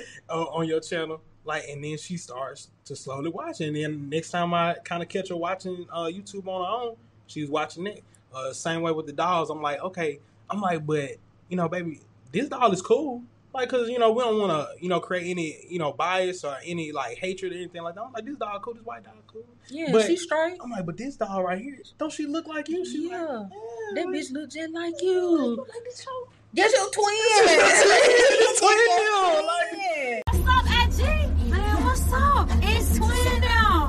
on your channel. Like, and then she starts to slowly watch it. And then next time I kind of catch her watching uh, YouTube on her own, she's watching it. Uh, same way with the dolls. I'm like, okay. I'm like, but, you know, baby, this doll is cool. Like, because, you know, we don't want to, you know, create any, you know, bias or any, like, hatred or anything like that. I'm like, this doll cool, this white doll cool. Yeah, but she's straight. I'm like, but this doll right here, don't she look like you? She yeah. Like, yeah. That bitch look just like you. Like this show. That's your twin. That's your twin. Like, what's up, I G? Man, what's up? It's twin now.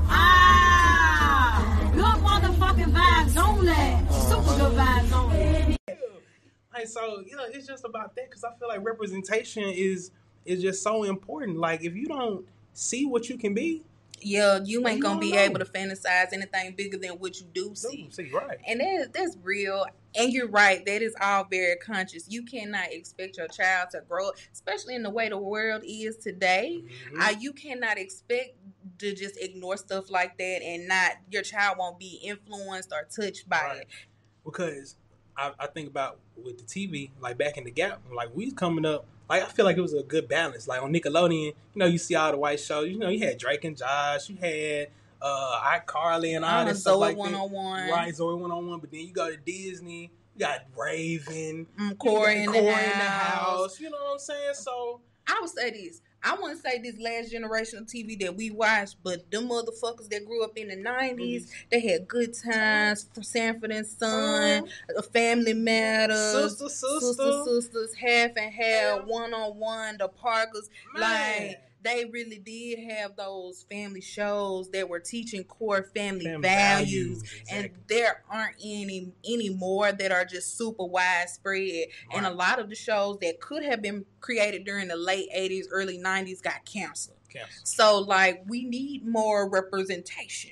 Ah, good motherfucking vibes only. Super good vibes only. Like, so, you know, it's just about that because I feel like representation is is just so important. Like, if you don't see what you can be, yeah, you ain't you gonna be know. able to fantasize anything bigger than what you do see. see right. And that, that's real. And you're right. That is all very conscious. You cannot expect your child to grow, especially in the way the world is today. Mm-hmm. Uh, you cannot expect to just ignore stuff like that and not, your child won't be influenced or touched by right. it. Because I, I think about with the T V, like back in the Gap, like we was coming up, like I feel like it was a good balance. Like on Nickelodeon, you know, you see all the white shows. You know, you had Drake and Josh, you had uh iCarly and all Uh, that stuff Zoe like one that. oh one. Right, Zoe one oh one. But then you go to Disney, you got Raven, Mm, Corey in the Corey house. in the house. You know what I'm saying? So I would say this. I wouldn't say this last generation of T V that we watched, but them motherfuckers that grew up in the nineties, mm-hmm. they had Good Times, Sanford and Son, mm-hmm. Family Matters, Sister, Sister, Sister, Sisters, Half and Half, One on One, The Parkers. Man. Like, they really did have those family shows that were teaching core family, family values, values exactly. And there aren't any any more that are just super widespread. Right. And a lot of the shows that could have been created during the late eighties, early nineties got canceled. canceled. So, like, we need more representation.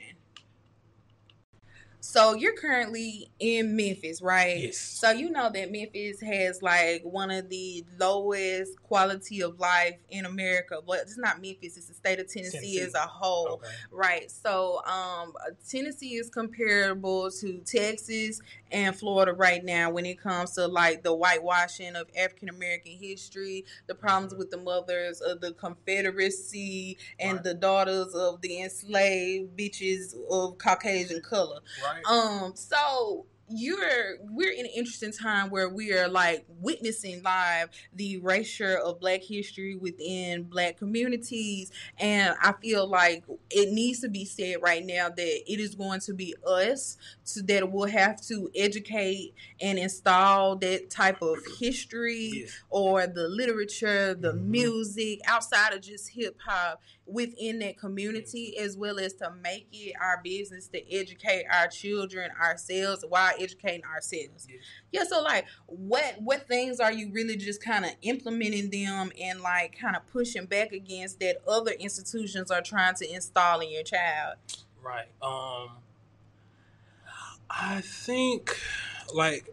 So you're currently in Memphis, right? Yes. So you know that Memphis has like one of the lowest quality of life in America. But it's not Memphis; it's the state of Tennessee, Tennessee. as a whole, okay. Right? So um, Tennessee is comparable to Texas and Florida right now when it comes to like the whitewashing of African American history, the problems mm-hmm. with the mothers of the Confederacy and right. the daughters of the enslaved bitches of Caucasian color. Right. Um, so you're we're in an interesting time where we are like witnessing live the erasure of Black history within Black communities, and I feel like it needs to be said right now that it is going to be us to, that will have to educate and install that type of history yes. or the literature, the mm-hmm. music outside of just hip hop within that community, as well as to make it our business to educate our children ourselves while educating ourselves. Yes. Yeah, so like what what things are you really just kind of implementing them and like kind of pushing back against that other institutions are trying to install in your child? Right. Um I think like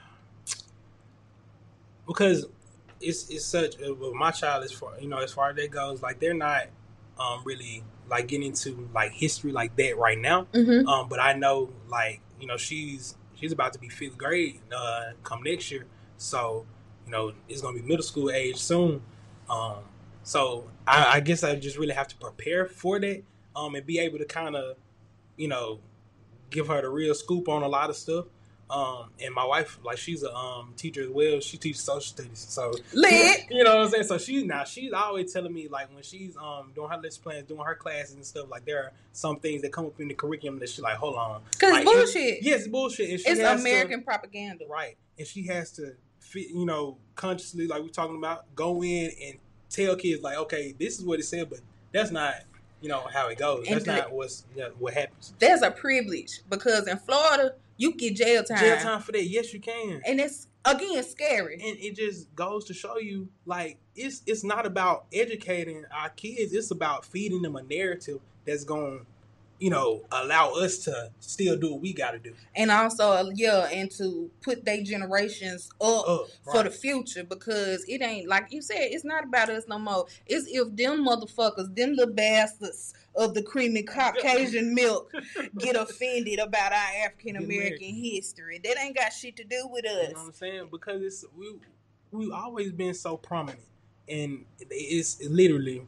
because it's it's such well, my child is far you know as far as that goes, like they're not um really like getting into like history like that right now. Mm-hmm. Um but I know like you know she's she's about to be fifth grade uh come next year, so you know it's gonna be middle school age soon. Um so I, I guess I just really have to prepare for that um and be able to kind of you know give her the real scoop on a lot of stuff. Um, and my wife, like, she's a um, teacher as well. She teaches social studies. So, lit. You know what I'm saying? So, she's now, she's always telling me, like, when she's um, doing her lesson plans, doing her classes and stuff, like, there are some things that come up in the curriculum that she's like, hold on. Because like, bullshit. It, yes, bullshit. And she it's American to, propaganda. Right. And she has to, fit, you know, consciously, like we're talking about, go in and tell kids, like, okay, this is what it said, but that's not, you know, how it goes. And that's the, not what's you know, what happens. There's a privilege because in Florida, you get jail time. Jail time for that. Yes, you can. And it's, again, scary. And it just goes to show you, like, it's it's not about educating our kids. It's about feeding them a narrative that's going to, you know, allow us to still do what we got to do. And also, yeah, and to put their generations up, up right. for the future, because it ain't, like you said, it's not about us no more. It's if them motherfuckers, them little bastards of the creamy Caucasian milk get offended about our African American history. That ain't got shit to do with us. You know what I'm saying? Because it's we we've always been so prominent, and it's literally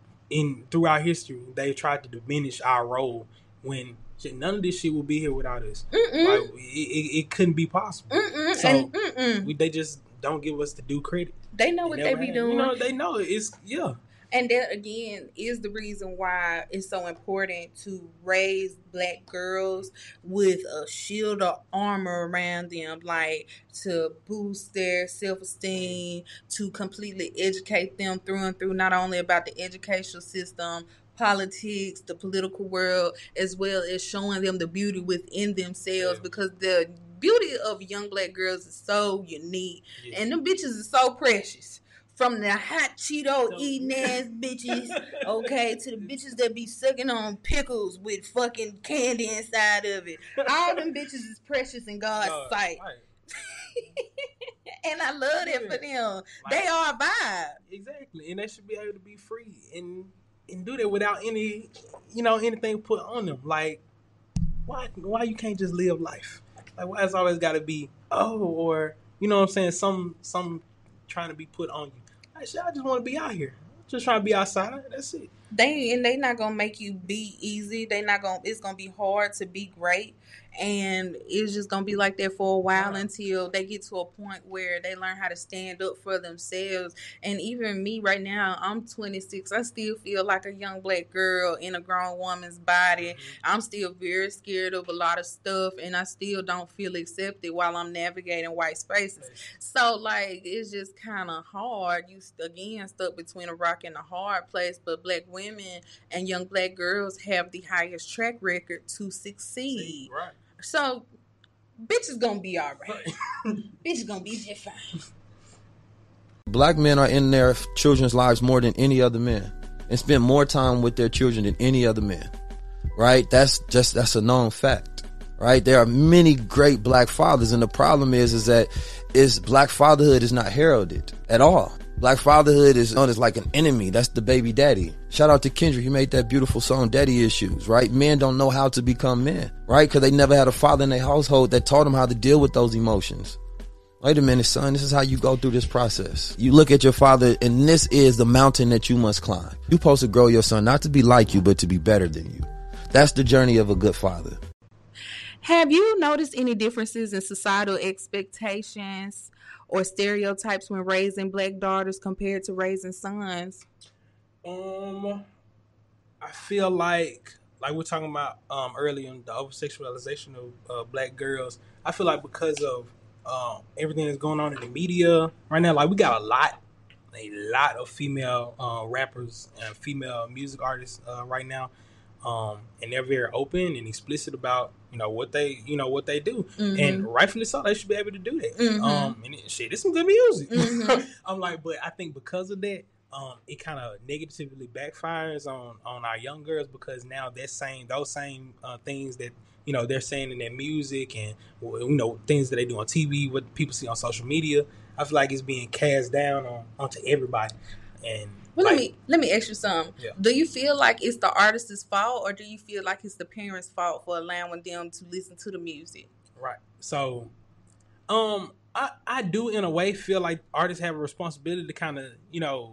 in throughout history they tried to diminish our role when shit, none of this shit will be here without us. Like, it, it, it couldn't be possible. Mm-mm. So and, mm-mm. We, they just don't give us the due credit. They know what they be doing. You know, they know it. It's yeah. And that, again, is the reason why it's so important to raise Black girls with a shield of armor around them, like to boost their self-esteem, to completely educate them through and through, not only about the educational system, politics, the political world, as well as showing them the beauty within themselves, yeah. because the beauty of young Black girls is so unique, yeah. and them bitches are so precious. From the hot Cheeto eating ass bitches, okay, to the bitches that be sucking on pickles with fucking candy inside of it. All them bitches is precious in God's God, sight. Right. And I love that for them. Like, they are a vibe. Exactly. And they should be able to be free and and do that without any, you know, anything put on them. Like, why why you can't just live life? Like, why it's always got to be, oh, or, you know what I'm saying, some some trying to be put on you. I, shit, I just want to be out here. Just trying to be outside. That's it. They and they not gonna make you be easy. They not gonna. It's gonna be hard to be great, and it's just gonna be like that for a while until they get to a point where they learn how to stand up for themselves. And even me right now, I'm twenty-six. I still feel like a young black girl in a grown woman's body. I'm still very scared of a lot of stuff, and I still don't feel accepted while I'm navigating white spaces. So like, it's just kind of hard. You again stuck between a rock and a hard place, but black women women and young black girls have the highest track record to succeed. Right. So, bitch is gonna be all right. Bitch is gonna be just fine. Black men are in their children's lives more than any other man and spend more time with their children than any other man. Right? That's just, that's a known fact. Right? There are many great black fathers, and the problem is, is that is black fatherhood is not heralded at all. Black fatherhood is known as like an enemy. That's the baby daddy. Shout out to Kendrick. He made that beautiful song, Daddy Issues, right? Men don't know how to become men, right? Because they never had a father in their household that taught them how to deal with those emotions. Wait a minute, son. This is how you go through this process. You look at your father, and this is the mountain that you must climb. You're supposed to grow your son, not to be like you, but to be better than you. That's the journey of a good father. Have you noticed any differences in societal expectations or stereotypes when raising black daughters compared to raising sons? Um, I feel like, like we're talking about um, earlier, the over-sexualization of uh, black girls. I feel like because of um, everything that's going on in the media right now, like we got a lot, a lot of female uh, rappers and female music artists uh, right now. Um, and they're very open and explicit about, you know, what they, you know, what they do. Mm-hmm. And rightfully so, they should be able to do that. Mm-hmm. Um, and it, shit, it's some good music. Mm-hmm. I'm like, but I think because of that, um, it kind of negatively backfires on, on our young girls, because now they're saying those same uh, things that, you know, they're saying in their music and, you know, things that they do on T V, what people see on social media. I feel like it's being cast down on onto everybody. And Well, like, let me let me ask you something. Yeah. Do you feel like it's the artist's fault, or do you feel like it's the parents' fault for allowing them to listen to the music? Right. So, um, I I do in a way feel like artists have a responsibility to kind of, you know,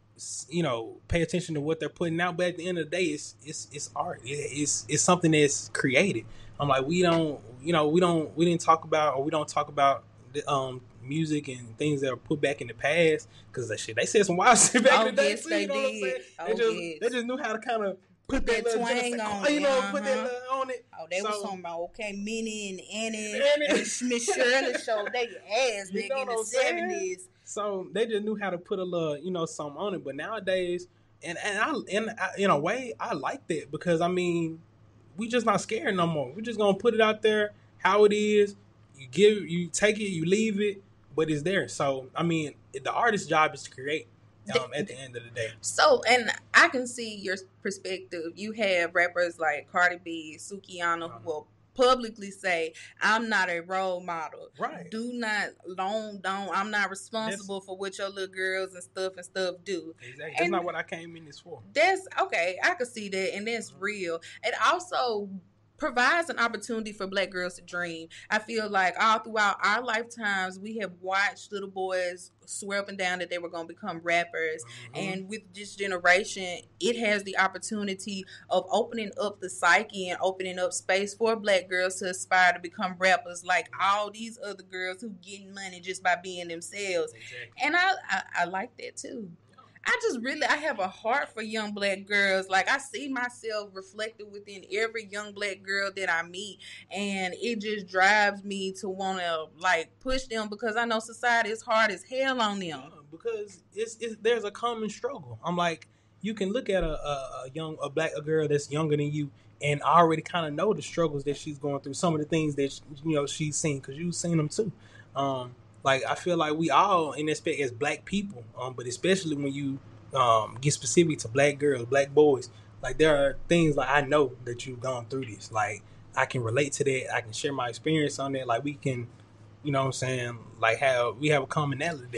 you know, pay attention to what they're putting out. But at the end of the day, it's it's it's art. It, it's it's something that's created. I'm like, we don't, you know, we don't we didn't talk about or we don't talk about the, um. music and things that are put back in the past, because that shit they said some wild shit back oh, in the day yes, too. They you know did. what I'm saying? Oh, they just yes. they just knew how to kind of put that, that little twang on it. you know, uh-huh. put that little on it. Oh, they so, was talking about okay, Minnie and Annie Annie. and Miss Shirley showed they ass You nigga know in what the I'm saying? seventies. So they just knew how to put a little, you know, something on it. But nowadays, and and I in in a way, I like that, because I mean, we just not scared no more. We just gonna put it out there how it is. You give, you take it, you leave it. But it's there. So, I mean, the artist's job is to create um, at the end of the day. So, and I can see your perspective. You have rappers like Cardi B, Sukihana, who will publicly say, I'm not a role model. Right. Do not, don't, don't, I'm not responsible that's, for what your little girls and stuff and stuff do. Exactly. That's not what I came in this for. That's, okay, I can see that, and that's real. It also provides an opportunity for black girls to dream. I feel like all throughout our lifetimes, we have watched little boys swear up and down that they were going to become rappers. Mm-hmm. And with this generation, it has the opportunity of opening up the psyche and opening up space for black girls to aspire to become rappers like all these other girls who getting money just by being themselves. Exactly. And I, I, I like that too. I just really, I have a heart for young black girls. Like, I see myself reflected within every young black girl that I meet. And it just drives me to want to, like, push them, because I know society is hard as hell on them. Yeah, because it's, it's there's a common struggle. I'm like, you can look at a, a, a young, a black a girl that's younger than you and already kind of know the struggles that she's going through. Some of the things that, she, you know, she's seen, because you've seen them too. Um, Like, I feel like we all, in this space, as black people, um, but especially when you um, get specific to black girls, black boys, like, there are things like, I know that you've gone through this. Like, I can relate to that. I can share my experience on that. Like, we can, you know what I'm saying, like, have, we have a commonality that way.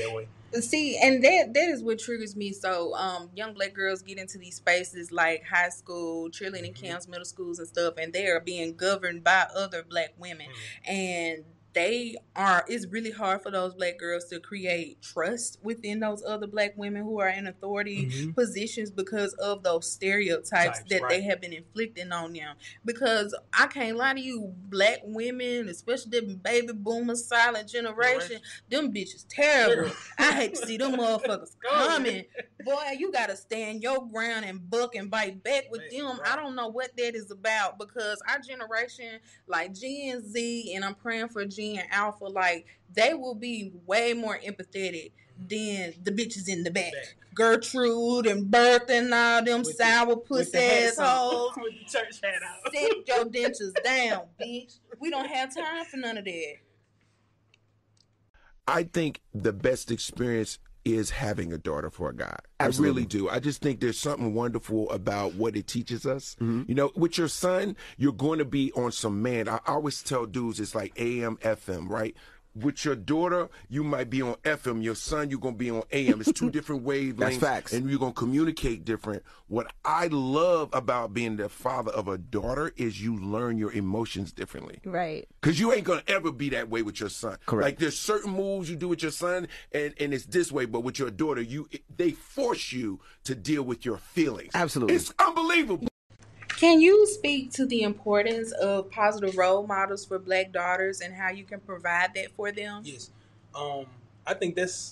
See, and that that is what triggers me. So, um, young black girls get into these spaces like high school, cheerleading mm-hmm. camps, middle schools, and stuff, and they are being governed by other black women, mm-hmm. and they are. It's really hard for those black girls to create trust within those other black women who are in authority mm-hmm. positions because of those stereotypes Types, that right. they have been inflicting on them. Because I can't lie to you, black women, especially the baby boomer silent generation, right. them bitches terrible. I hate to see them motherfuckers coming. Boy, you gotta stand your ground and buck and bite back with right, them. Right. I don't know what that is about because our generation, like Gen Z, and I'm praying for Gen Alpha, like they will be way more empathetic than the bitches in the back. back. Gertrude and Bertha and all them with sour the, pussy assholes. With the church hat out. Sit your dentures down, bitch. We don't have time for none of that. I think the best experience is having a daughter for a guy. Absolutely. I really do. I just think there's something wonderful about what it teaches us. Mm-hmm. You know, with your son, you're going to be on some man. I always tell dudes it's like A M, F M, right? With your daughter, you might be on F M. Your son, you're going to be on A M. It's two different wavelengths. That's facts. And you're going to communicate different. What I love about being the father of a daughter is you learn your emotions differently. Right. Because you ain't going to ever be that way with your son. Correct. Like there's certain moves you do with your son, and, and it's this way. But with your daughter, you they force you to deal with your feelings. Absolutely. It's unbelievable. Can you speak to the importance of positive role models for black daughters and how you can provide that for them? Yes. Um, I think that's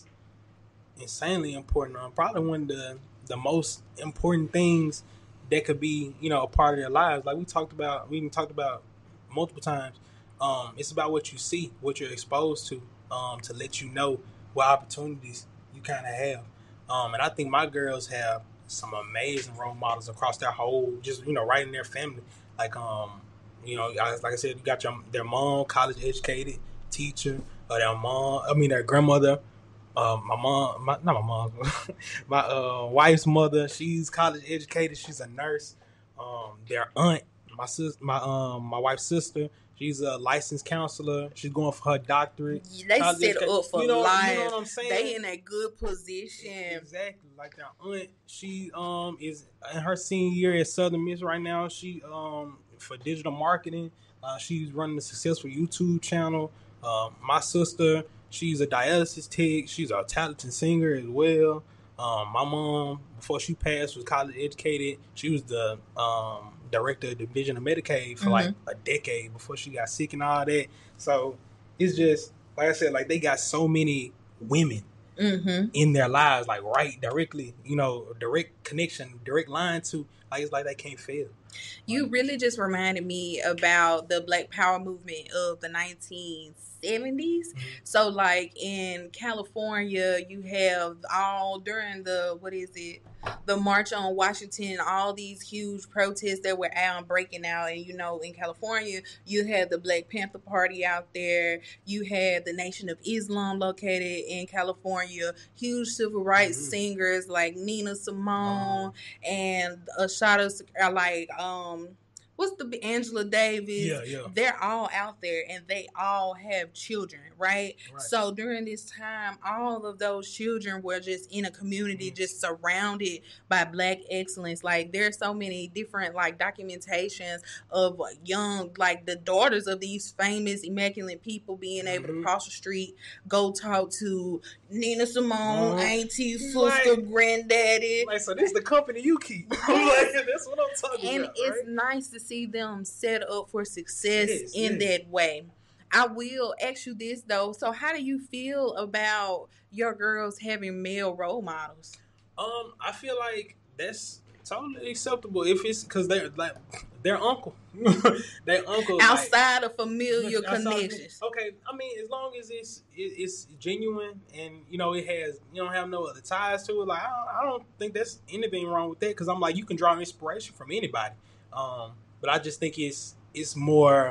insanely important. Um, probably one of the, the most important things that could be, you know, a part of their lives. Like we talked about, we even talked about multiple times. Um, it's about what you see, what you're exposed to, um, to let you know what opportunities you kind of have. Um, and I think my girls have some amazing role models across their whole, just, you know, right in their family. Like, um, you know, like I said, you got your their mom, college educated, teacher, or their mom, I mean, their grandmother, uh, my mom, my, not my mom, my uh, wife's mother, she's college educated, she's a nurse. Um, their aunt, my sis, my um, my wife's sister, she's a licensed counselor. She's going for her doctorate. They set up for you know, life. You know what I'm saying? They in a good position. Exactly. Like their aunt, she um is in her senior year at Southern Miss right now. She um for digital marketing. Uh, she's running a successful YouTube channel. Um, my sister, she's a dialysis tech. She's a talented singer as well. Um, my mom, before she passed, was college educated. She was the um. director of the Division of Medicaid for mm-hmm. like a decade before she got sick and all that. So it's just, like I said, like they got so many women mm-hmm. in their lives, like right directly, you know, direct connection, direct line to, like it's like they can't fail. You like, really just reminded me about the Black Power movement of the nineteen seventies. Mm-hmm. So like in California, you have all during the, what is it? The March on Washington, all these huge protests that were out and breaking out. And, you know, in California, you had the Black Panther Party out there. You had the Nation of Islam located in California. Huge civil rights mm-hmm. singers like Nina Simone mm-hmm. and Ashada, like, um, what's the Angela Davis? Yeah, yeah. They're all out there and they all have children, right? right? So during this time, all of those children were just in a community, mm-hmm. just surrounded by Black excellence. Like there's so many different like documentations of young, like the daughters of these famous immaculate people being mm-hmm. able to cross the street, go talk to Nina Simone, mm-hmm. auntie, sister, like, granddaddy. Like, so this is the company you keep. Like, that's what I'm talking and about. And right? it's nice to see them set up for success yes, in yes. that way. I will ask you this though. So how do you feel about your girls having male role models? Um, I feel like that's totally acceptable if it's because they're like their uncle, their uncle outside like, of familiar outside connections. Of, okay, I mean as long as it's it, it's genuine and you know it has you don't have no other ties to it. Like I don't, I don't think there's anything wrong with that because I'm like you can draw inspiration from anybody. Um, but I just think it's it's more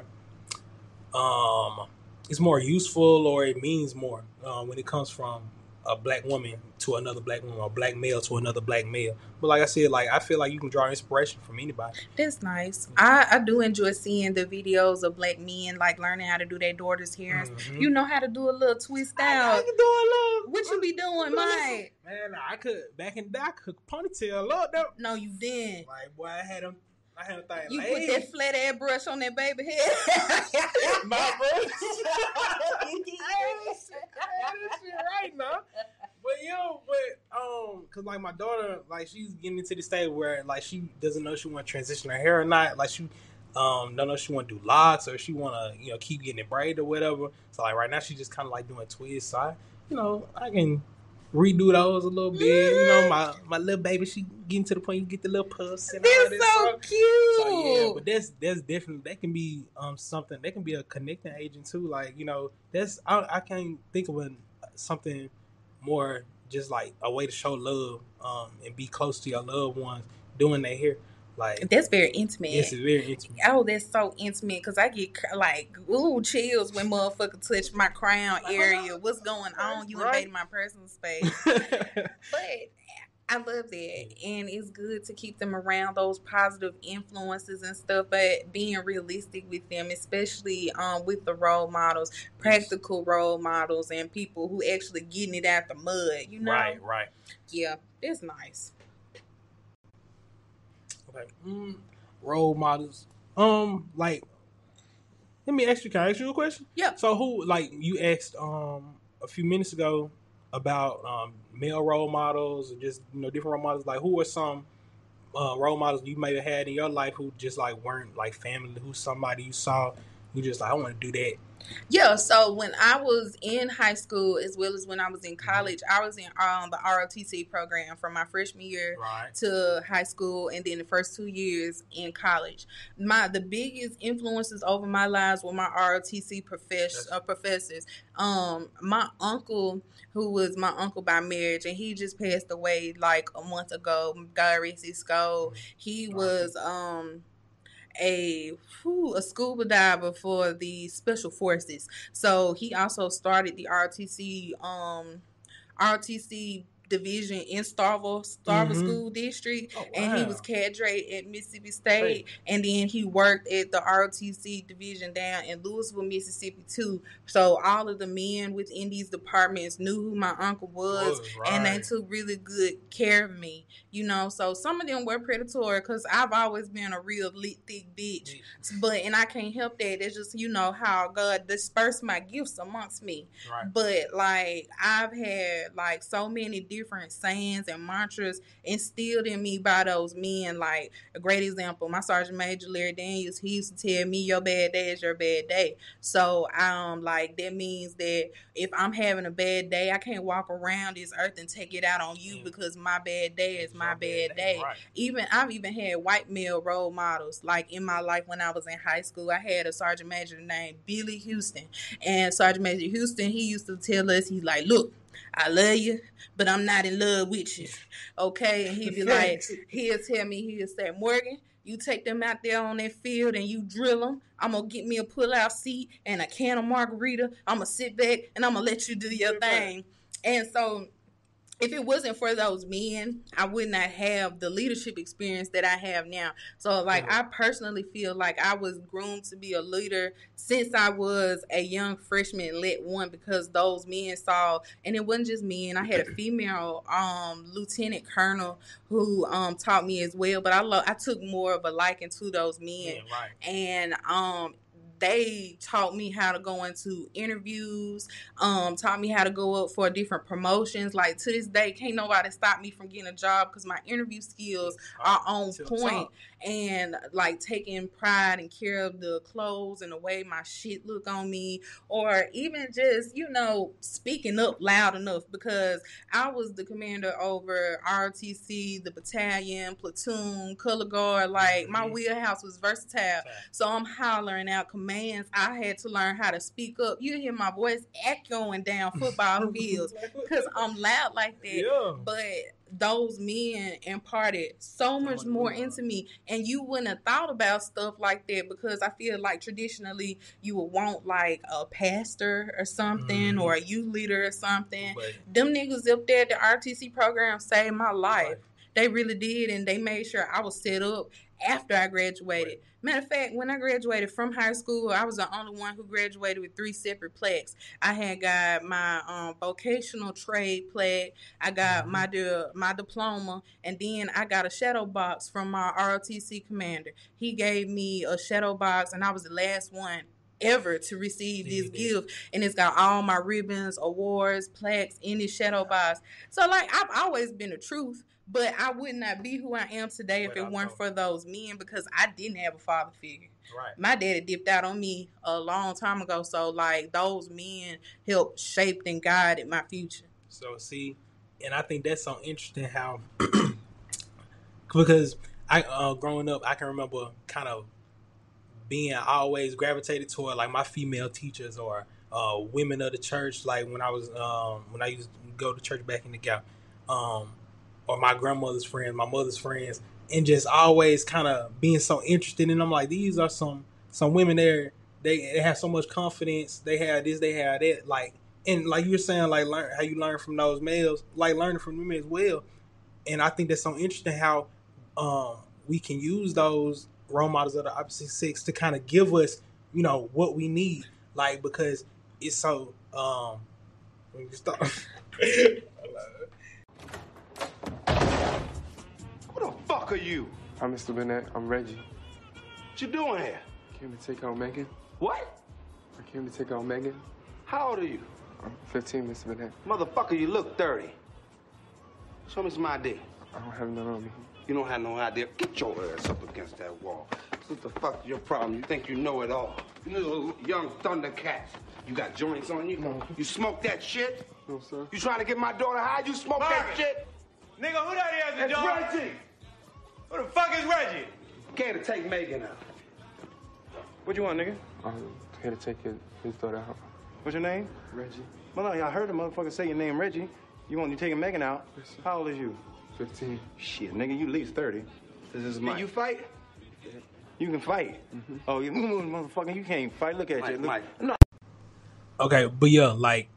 um it's more useful or it means more uh, when it comes from a Black woman to another black woman or black male to another black male. But like I said, like I feel like you can draw inspiration from anybody. That's nice. I, I do enjoy seeing the videos of black men like learning how to do their daughter's hair. Mm-hmm. You know how to do a little twist out. I, I can do a little. What you be doing, Mike? Man, I could back in the day I could ponytail up though. No, you didn't. Like boy, I had them. I had a thing. You like, put hey. that flat ass brush on that baby head. My brush. That shit right now. But yo, but um, cause like my daughter, like she's getting into the stage where like she doesn't know if she want to transition her hair or not. Like she um don't know if she want to do locks or she want to you know keep getting it braided or whatever. So like right now she's just kind of like doing twists. So I, you know, I can redo those a little bit. Mm. You know, my my little baby, she getting to the point you get the little puffs and all this. So stuff. cute. So yeah, but that's that's definitely that can be um something that can be a connecting agent too. Like you know, that's I I can't think of a, something more just like a way to show love um and be close to your loved ones doing their hair. Like that's very intimate. Yes, it's very intimate. Oh, that's so intimate because I get like ooh chills when motherfucker touch my crown area. What's going on? You right. invading my personal space. But I love that, and it's good to keep them around those positive influences and stuff. But being realistic with them, especially um with the role models, practical role models, and people who actually getting it out the mud. You know, right, right. Yeah, it's nice. Like, mm, role models. Um, like, let me ask you. Can I ask you a question? Yeah. So, who, like, you asked um a few minutes ago about um male role models or just you know different role models. Like, who are some uh, role models you may have had in your life who just like weren't like family? Who's somebody you saw who just like I want to do that? Yeah, so when I was in high school as well as when I was in college, I was in um, the R O T C program from my freshman year right. to high school, and then the first two years in college. My the biggest influences over my lives were my R O T C profess- uh, professors. Um, my uncle, who was my uncle by marriage, and he just passed away like a month ago. God rest his soul. He was um. a whew, a scuba diver for the special forces. So he also started the R O T C um R O T C division in Starville, Starville mm-hmm. School District. Oh, wow. And he was cadre at Mississippi State. Right. And then he worked at the R O T C division down in Louisville, Mississippi too. So all of the men within these departments knew who my uncle was, was right. and they took really good care of me. You know, so some of them were predatory because I've always been a real lit, thick bitch. Yeah. But, and I can't help that. It's just, you know, how God dispersed my gifts amongst me. Right. But, like, I've had, like, so many different sayings and mantras instilled in me by those men. Like, a great example, my Sergeant Major Larry Daniels, he used to tell me, your bad day is your bad day. So, um, like, that means that if I'm having a bad day, I can't walk around this earth and take it out on you yeah. because my bad day is my bad day. Right. Even I've even had white male role models. Like in my life when I was in high school, I had a Sergeant Major named Billy Houston, and Sergeant Major Houston, he used to tell us, he's like, look, I love you, but I'm not in love with you. Okay, and he'd be like, he'll tell me, he'll say, Morgan, you take them out there on that field and you drill them. I'm going to get me a pull-out seat and a can of margarita. I'm going to sit back and I'm going to let you do your thing. And so if it wasn't for those men, I would not have the leadership experience that I have now. So, like, I personally feel like I was groomed to be a leader since I was a young freshman lit one because those men saw, and it wasn't just men. I had a female um, lieutenant colonel who um, taught me as well, but I lo- I took more of a liking to those men. Yeah, right. And um they taught me how to go into interviews, um, taught me how to go up for different promotions. Like, to this day, can't nobody stop me from getting a job because my interview skills are on point. And, like, taking pride and care of the clothes and the way my shit look on me, or even just, you know, speaking up loud enough, because I was the commander over R O T C, the battalion, platoon, color guard. Like, my wheelhouse was versatile. So I'm hollering out commands. I had to learn how to speak up. You hear my voice echoing down football fields because I'm loud like that. Yeah. But those men imparted so much more into me, and you wouldn't have thought about stuff like that because I feel like traditionally you would want like a pastor or something mm-hmm. or a youth leader or something. But them niggas up there at the R T C program saved my life. Right. They really did, and they made sure I was set up after I graduated. Right. Matter of fact, when I graduated from high school, I was the only one who graduated with three separate plaques. I had got my um, vocational trade plaque, I got mm-hmm. my di- my diploma, and then I got a shadow box from my R O T C commander. He gave me a shadow box, and I was the last one ever to receive this gift, and it's got all my ribbons, awards, plaques in this shadow box. So like I've always been the truth, but I would not be who I am today if it weren't for those men, because I didn't have a father figure. Right. My daddy dipped out on me a long time ago, so like those men helped shape and guided my future. So see, and I think that's so interesting how because I uh, growing up, I can remember kind of being always gravitated toward like my female teachers or uh, women of the church. Like when I was um, when I used to go to church back in the Gap, um, or my grandmother's friends, my mother's friends, and just always kind of being so interested in them. Like these are some some women there. They, they have so much confidence. They have this. They have that. Like and like you were saying, like learn how you learn from those males, like learning from them as well. And I think that's so interesting how um, we can use those role models of the opposite sex to kind of give us, you know, what we need, like because it's so. Um, let me stop. Who the fuck are you? I'm Mister Burnett. I'm Reggie. What you doing here? Came to take out Megan. What? I came to take out Megan. How old are you? I'm fifteen, Mister Burnett. Motherfucker, you look thirty. Show me some I D. I don't have none on me. You don't have no idea. Get your ass up against that wall. What the fuck's your problem? You think you know it all. You little young Thundercats. You got joints on you? No. You smoke that shit? No, sir. You trying to get my daughter high? You smoke Marvin. that shit? Nigga, who that is, It's dog? Reggie. Who the fuck is Reggie? Came to take Megan out. What you want, nigga? I'm here to take his, his daughter out. What's your name? Reggie. Well, no, I heard the motherfucker say your name, Reggie. You want you taking Megan out? Yes, sir. How old is you? fifteen. Shit, nigga, you at least thirty. This is Can Mike. you fight? Yeah. You can fight. Mm-hmm. Oh, you motherfucker, you can't fight. Look at Mike, you. Look. Mike. No. Okay, but yeah, like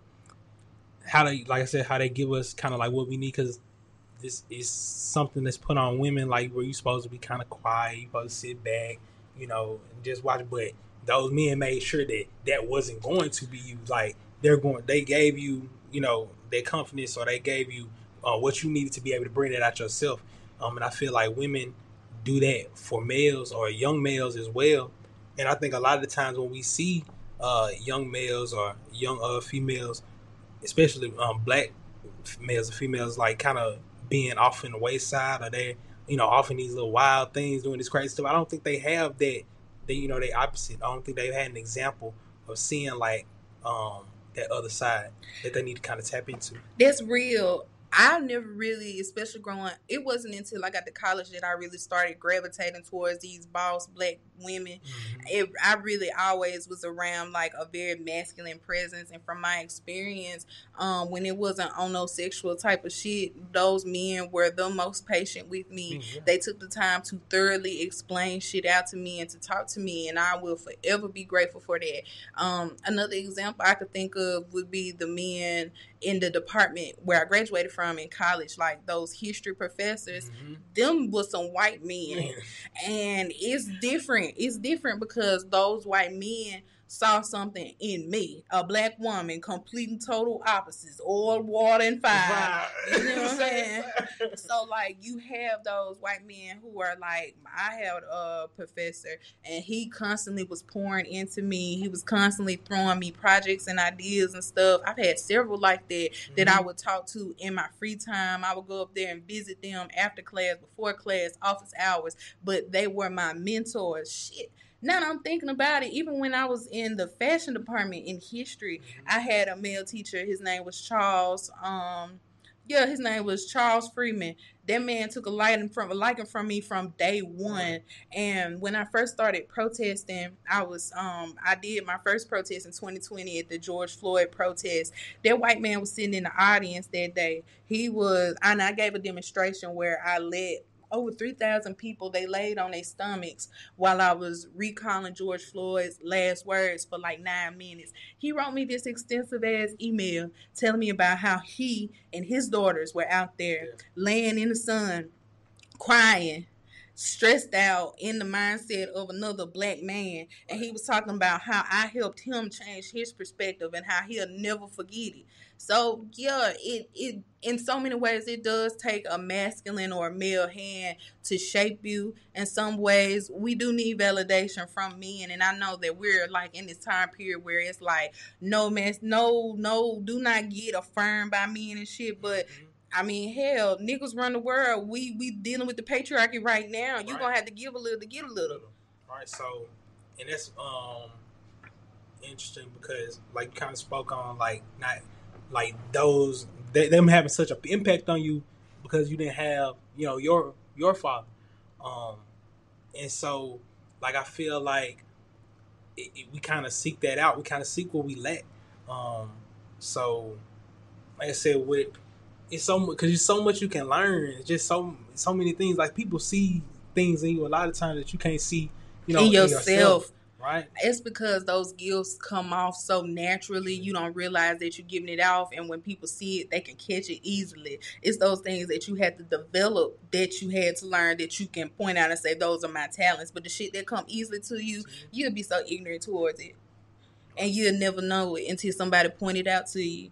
how they, like I said, how they give us kind of like what we need, because this is something that's put on women, like where you supposed to be kind of quiet, you supposed to sit back, you know, and just watch. But those men made sure that that wasn't going to be you. Like they're going, they gave you, you know, their confidence, or they gave you uh, what you needed to be able to bring that out yourself. Um, and I feel like women do that for males or young males as well. And I think a lot of the times when we see uh, young males or young uh, females, especially um, black males and females, like kind of being off in the wayside, or they, you know, off in these little wild things, doing this crazy stuff. I don't think they have that. They, you know, they opposite. I don't think they've had an example of seeing like um, that other side that they need to kind of tap into. That's real. I never really, especially growing, it wasn't until I got to college that I really started gravitating towards these boss black women. Mm-hmm. It, I really always was around like a very masculine presence, and from my experience, um, when it wasn't on no sexual type of shit, those men were the most patient with me. Mm-hmm. They took the time to thoroughly explain shit out to me and to talk to me, and I will forever be grateful for that. Um, another example I could think of would be the men in the department where I graduated from in college, like those history professors. Mm-hmm. Them was some white men. And it's different. It's different because those white men saw something in me, a black woman, complete and total opposites, oil, water, and fire. You know what I'm saying? So, like, you have those white men who are like, I had a professor, and he constantly was pouring into me. He was constantly throwing me projects and ideas and stuff. I've had several like that mm-hmm. that I would talk to in my free time. I would go up there and visit them after class, before class, office hours, but they were my mentors. Shit. Now that I'm thinking about it, even when I was in the fashion department in history, mm-hmm. I had a male teacher. His name was Charles. Um, Yeah, his name was Charles Freeman. That man took a liking from a liking from me from day one. And when I first started protesting, I was um I did my first protest in twenty twenty at the George Floyd protest. That white man was sitting in the audience that day. He was, and I gave a demonstration where I let over three thousand people, they laid on their stomachs while I was recalling George Floyd's last words for like nine minutes. He wrote me this extensive ass email telling me about how he and his daughters were out there yeah. laying in the sun, crying, stressed out, in the mindset of another black man. And he was talking about how I helped him change his perspective and how he'll never forget it. So yeah, it it in so many ways it does take a masculine or a male hand to shape you. In some ways, we do need validation from men, and I know that we're like in this time period where it's like no man, no no, do not get affirmed by men and shit. But I mean, hell, niggas run the world. We we dealing with the patriarchy right now. You right. gonna have to give a little to get a little. All right. So, and that's um interesting because like you kind of spoke on like not. Like those, they, them having such an impact on you because you didn't have, you know, your your father, um, and so like I feel like it, it, we kind of seek that out. We kind of seek what we lack. Um, so, like I said, with it's so because there's so much you can learn. It's just so so many things. Like people see things in you a lot of times that you can't see, you know, in yourself. In yourself. Right. It's because those gifts come off so naturally, you don't realize that you're giving it off, and when people see it, they can catch it easily. It's those things that you had to develop, that you had to learn, that you can point out and say, those are my talents. But the shit that come easily to you, you'll be so ignorant towards it. And you'll never know it until somebody pointed out to you.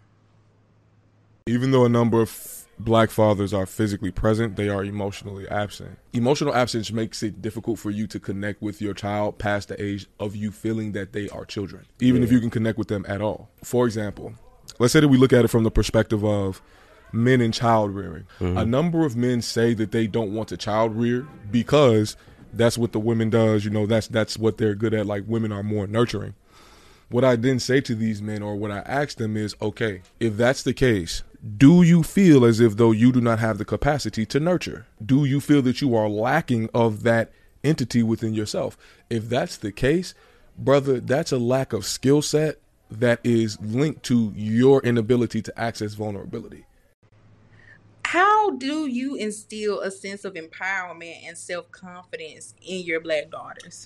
Even though a number of black fathers are physically present, they are emotionally absent. Emotional absence makes it difficult for you to connect with your child past the age of you feeling that they are children, even yeah. if you can connect with them at all. For example, let's say that we look at it from the perspective of men and child rearing. Mm-hmm. A number of men say that they don't want to child rear because that's what the women does. You know, that's that's what they're good at. Like women are more nurturing. What I then say to these men, or what I ask them is, okay, if that's the case, do you feel as if though you do not have the capacity to nurture? Do you feel that you are lacking of that entity within yourself? If that's the case, brother, that's a lack of skill set that is linked to your inability to access vulnerability. How do you instill a sense of empowerment and self-confidence in your black daughters?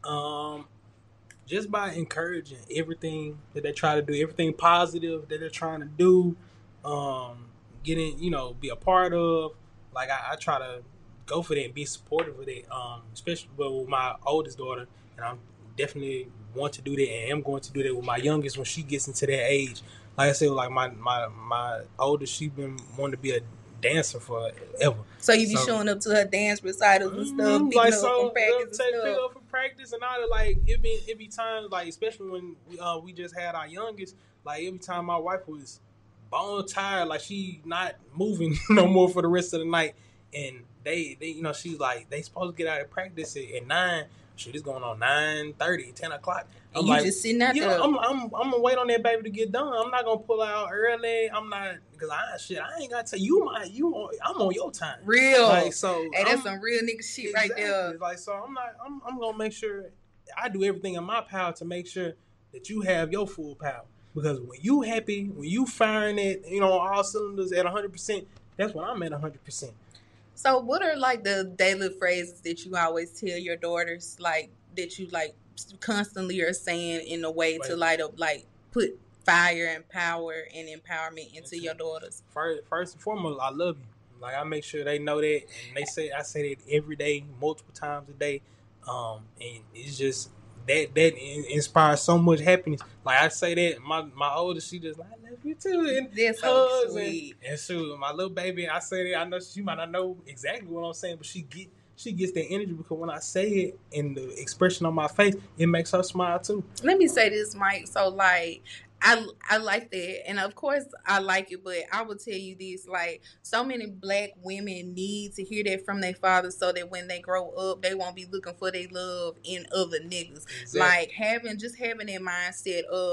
Um, just by encouraging everything that they try to do, everything positive that they're trying to do. Um, getting, you know, be a part of, like I, I try to go for that and be supportive of it, um, especially with my oldest daughter, and I'm definitely want to do that and am going to do that with my youngest when she gets into that age. Like I said, like my my my oldest, she been wanting to be a dancer forever. So you be so, showing up to her dance recitals and stuff, picking like up so, from practice and take stuff. Pick up from practice and all that. Like it be it be times like especially when we, uh, we just had our youngest. Like every time my wife was bone tired, like she not moving no more for the rest of the night, and they, they you know, she's like they supposed to get out of practice at, at nine. Shit is going on nine thirty, ten o'clock. I'm and you like, just sitting out yeah, there. I'm, I'm I'm gonna wait on that baby to get done. I'm not gonna pull out early. I'm not because I shit. I ain't gotta tell you my you. On, I'm on your time. Real. Like so. Hey, that's I'm, some real nigga shit exactly. right there. Like so, I'm not. I'm I'm gonna make sure I do everything in my power to make sure that you have your full power. Because when you happy, when you firing it, you know, all cylinders at one hundred percent, that's when I'm at one hundred percent. So what are, like, the daily phrases that you always tell your daughters, like, that you, like, constantly are saying in a way to, light up, like, put fire and power and empowerment into your daughters? First, first and foremost, I love you. Like, I make sure they know that. And they say, I say that every day, multiple times a day. Um, and it's just... That that inspires so much happiness. Like I say that my my oldest, she just like I love you too, and that's so sweet. And, and so my little baby, I say that I know she might not know exactly what I'm saying, but she get she gets that energy because when I say it and the expression on my face, it makes her smile too. Let me say this, Mike. So like. I I like that, and of course I like it, but I will tell you this, like, so many black women need to hear that from their fathers so that when they grow up, they won't be looking for their love in other niggas. Exactly. Like, having, just having that mindset of,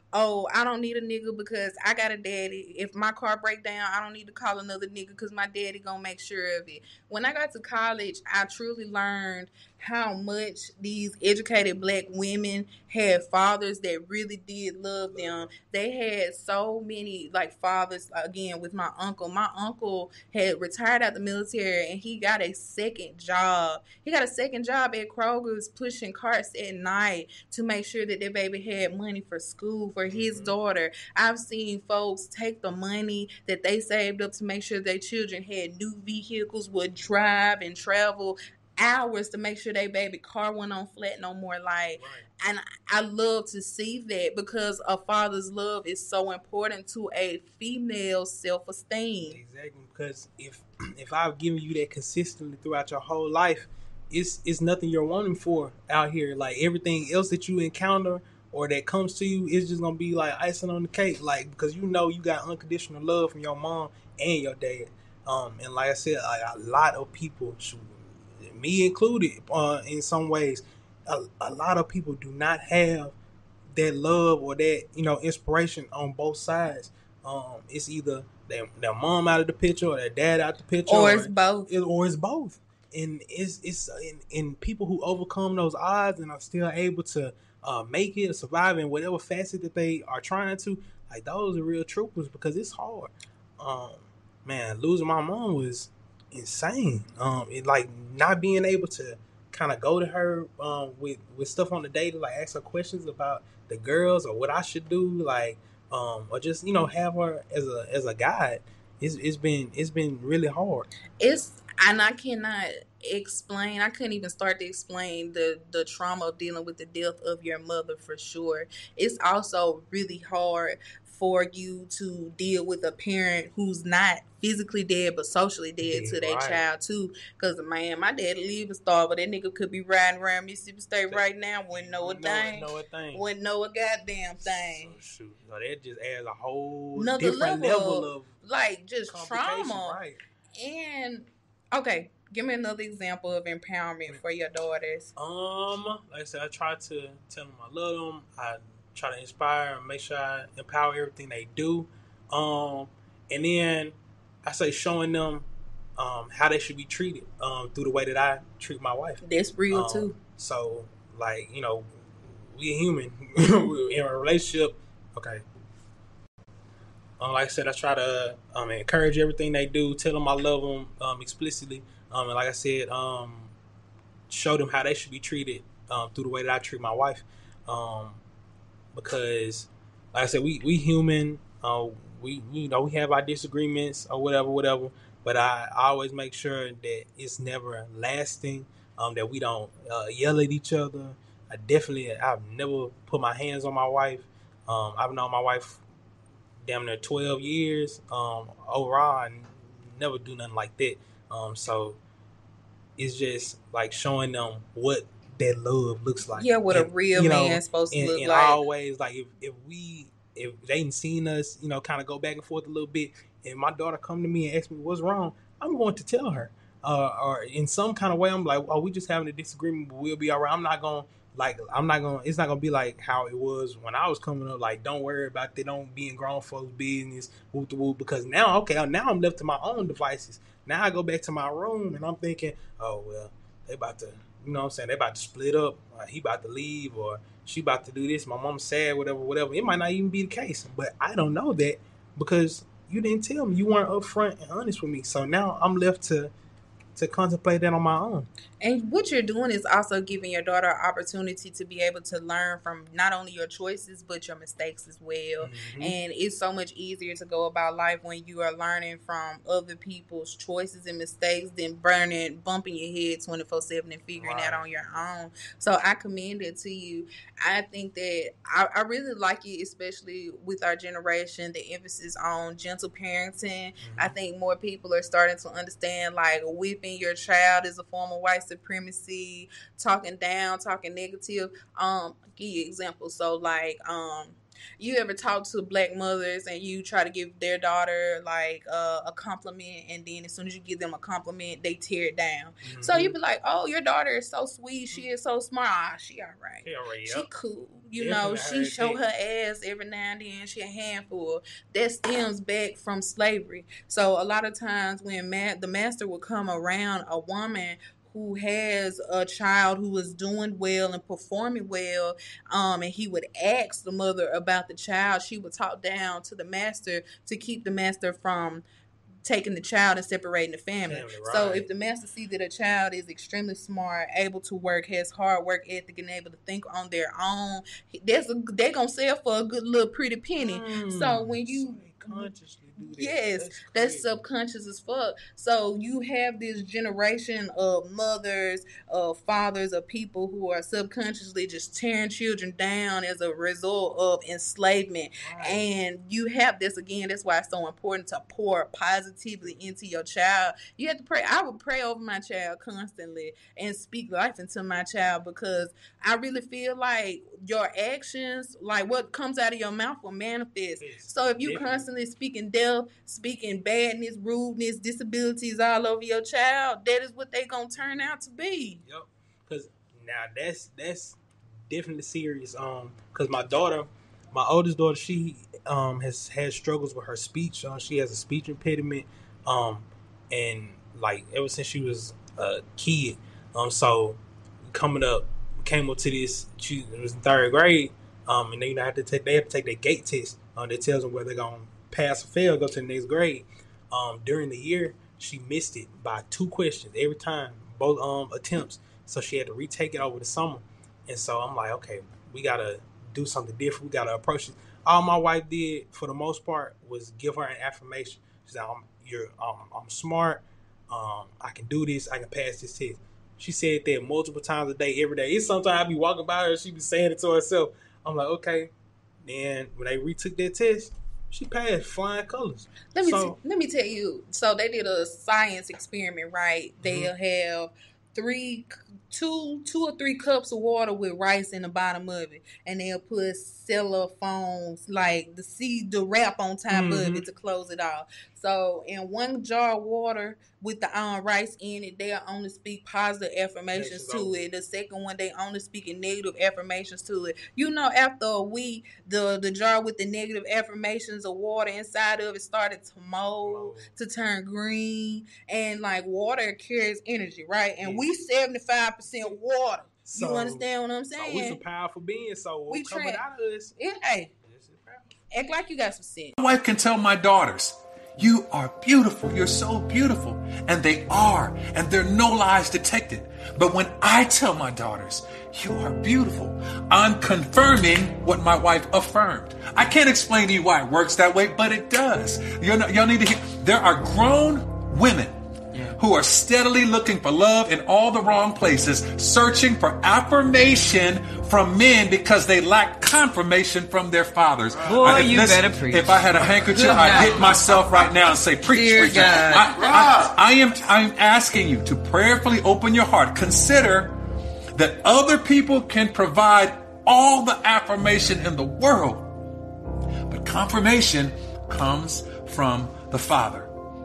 oh, I don't need a nigga because I got a daddy. If my car break down, I don't need to call another nigga because my daddy gonna make sure of it. When I got to college, I truly learned how much these educated black women had fathers that really did love them. They had so many like fathers. Again, with my uncle, my uncle had retired out the military and he got a second job. He got a second job at Kroger's pushing carts at night to make sure that their baby had money for school for his daughter. I've seen folks take the money that they saved up to make sure their children had new vehicles, would drive and travel hours to make sure their baby car went on flat no more. Like, and I love to see that because a father's love is so important to a female's self-esteem. Exactly, because if if I've given you that consistently throughout your whole life, it's it's nothing you're wanting for out here. Like everything else that you encounter or that comes to you is just gonna be like icing on the cake. Like because you know you got unconditional love from your mom and your dad. Um, and like I said, like a lot of people, me included, uh, in some ways, a, a lot of people do not have that love or that, you know, inspiration on both sides. Um, it's either their, their mom out of the picture or their dad out the picture, or it's or, both, it, or it's both. And it's it's and, and people who overcome those odds and are still able to uh, make it or survive in whatever facet that they are trying to, like those are real troopers because it's hard. Um, man, losing my mom was insane. Um, it like not being able to kind of go to her um with with stuff on the day to like ask her questions about the girls or what I should do, like um or just, you know, have her as a as a guide. It's it's been it's been really hard. It's and I cannot explain. I couldn't even start to explain the the trauma of dealing with the death of your mother for sure. It's also really hard for you to deal with a parent who's not physically dead but socially dead yeah, to their right. child too. Because man, my dad lived and starved, but that nigga could be riding around Mississippi State right now, wouldn't know a thing, know a thing, wouldn't know a goddamn thing. So, shoot, so that just adds a whole another different level, level of, of like just trauma. Right. And okay, give me another example of empowerment for your daughters. Um, like I said, I try to tell them I love them. I try to inspire and make sure I empower everything they do. Um, and then I say showing them um, how they should be treated um, through the way that I treat my wife. That's real um, too. So, like, you know, we a human in a relationship. Okay. Um, like I said, I try to um, encourage everything they do, tell them I love them um, explicitly. Um, and like I said, um, show them how they should be treated um, through the way that I treat my wife. Um, because, like I said, we we human. Uh, we, we you know we have our disagreements or whatever, whatever. But I, I always make sure that it's never lasting. Um, that we don't uh, yell at each other. I definitely, I've never put my hands on my wife. Um, I've known my wife damn near twelve years. Um, overall, I never do nothing like that. Um, so it's just like showing them what that love looks like. Yeah, what and, a real you know, man's supposed to and, look and like. Always like if, if we if they ain't seen us, you know, kind of go back and forth a little bit, and my daughter come to me and ask me what's wrong, I'm going to tell her. Uh, or in some kind of way, I'm like, oh, we just having a disagreement, but we'll be all right. I'm not going to Like, I'm not going to, it's not going to be like how it was when I was coming up. Like, don't worry about that. Don't be in grown folks' business. Whoop the whoop. Because now, okay, now I'm left to my own devices. Now I go back to my room and I'm thinking, oh, well, they about to, you know what I'm saying? They about to split up. Or he about to leave or she about to do this. My mom's sad, whatever, whatever. It might not even be the case. But I don't know that because you didn't tell me. You weren't upfront and honest with me. So now I'm left to, to contemplate that on my own. And what you're doing is also giving your daughter an opportunity to be able to learn from not only your choices, but your mistakes as well. Mm-hmm. And it's so much easier to go about life when you are learning from other people's choices and mistakes than burning, bumping your head twenty-four seven and figuring right. out on your own. So I commend it to you. I think that I, I really like it, especially with our generation, the emphasis on gentle parenting. Mm-hmm. I think more people are starting to understand like whipping your child is a form of white supremacy, talking down, talking negative. Um, give you examples. So like, um, You ever talk to black mothers and you try to give their daughter like uh, a compliment, and then as soon as you give them a compliment, they tear it down. Mm-hmm. So you be like, "Oh, your daughter is so sweet. She is so smart. Ah, she all right. She, all right, yep. She cool. You Definitely know, she show her ass every now and then. She a handful." That stems back from slavery. So a lot of times when ma- the master would come around a woman who has a child who is doing well and performing well, um, and he would ask the mother about the child, she would talk down to the master to keep the master from taking the child and separating the family. family right. So if the master sees that a child is extremely smart, able to work, has hard work ethic, and able to think on their own, that's a, they're going to sell for a good little pretty penny. Mm, so when you... consciously do that. Yes, that's, that's subconscious as fuck. So you have this generation of mothers, of fathers, of people who are subconsciously just tearing children down as a result of enslavement. Right. And you have this again. That's why it's so important to pour positively into your child. You have to pray. I would pray over my child constantly and speak life into my child, because I really feel like your actions, like what comes out of your mouth, will manifest. Yes, so if you definitely. constantly speaking death, speaking badness, rudeness, disabilities all over your child, that is what they gonna turn out to be. Yep. Because now that's that's definitely serious. Um, because my daughter, my oldest daughter, she um has had struggles with her speech. Uh, she has a speech impediment. Um, and like ever since she was a kid. Um, so coming up, came up to this. She was in third grade. Um, and they you know have to take they have to take their gate test. Uh, that tells them whether they're gonna pass or fail, go to the next grade. Um, during the year, she missed it by two questions every time, both um attempts. So she had to retake it over the summer. And so I'm like, okay, we gotta do something different. We gotta approach it. All my wife did, for the most part, was give her an affirmation. She said, "I'm you're um, I'm smart. Um, I can do this. I can pass this test." She said that multiple times a day, every day. It's sometimes I be walking by her, she be saying it to herself. I'm like, okay. Then when they retook that test, she passed flying colors. Let me so, t- let me tell you. So they did a science experiment, right? They'll mm-hmm. have three, two, two or three cups of water with rice in the bottom of it, and they'll put cellophane, like the seed, the wrap on top mm-hmm. of it to close it off. So in one jar of water with the um, rice in it, they'll only speak positive affirmations to over. it. The second one, they only speaking negative affirmations to it. You know, after a week, the, the jar with the negative affirmations of water inside of it started to mold, oh. to turn green. And like water carries energy, right? And yeah. we seventy-five percent water. So, you understand what I'm saying? So we some powerful beings, so we'll we come out of this. Yeah, hey, act like you got some sense. My wife can tell my daughters, "You are beautiful. You're so beautiful." And they are. And there are no lies detected. But when I tell my daughters, "You are beautiful," I'm confirming what my wife affirmed. I can't explain to you why it works that way, but it does. You're not, y'all need to hear. There are grown women who are steadily looking for love in all the wrong places, searching for affirmation from men because they lack confirmation from their fathers. Boy, I, you listen, better preach. If I had a handkerchief, I'd hit myself right now and say, "Preach, Dear preach." God. I, I, I am I'm asking you to prayerfully open your heart. Consider that other people can provide all the affirmation in the world, but confirmation comes from the Father.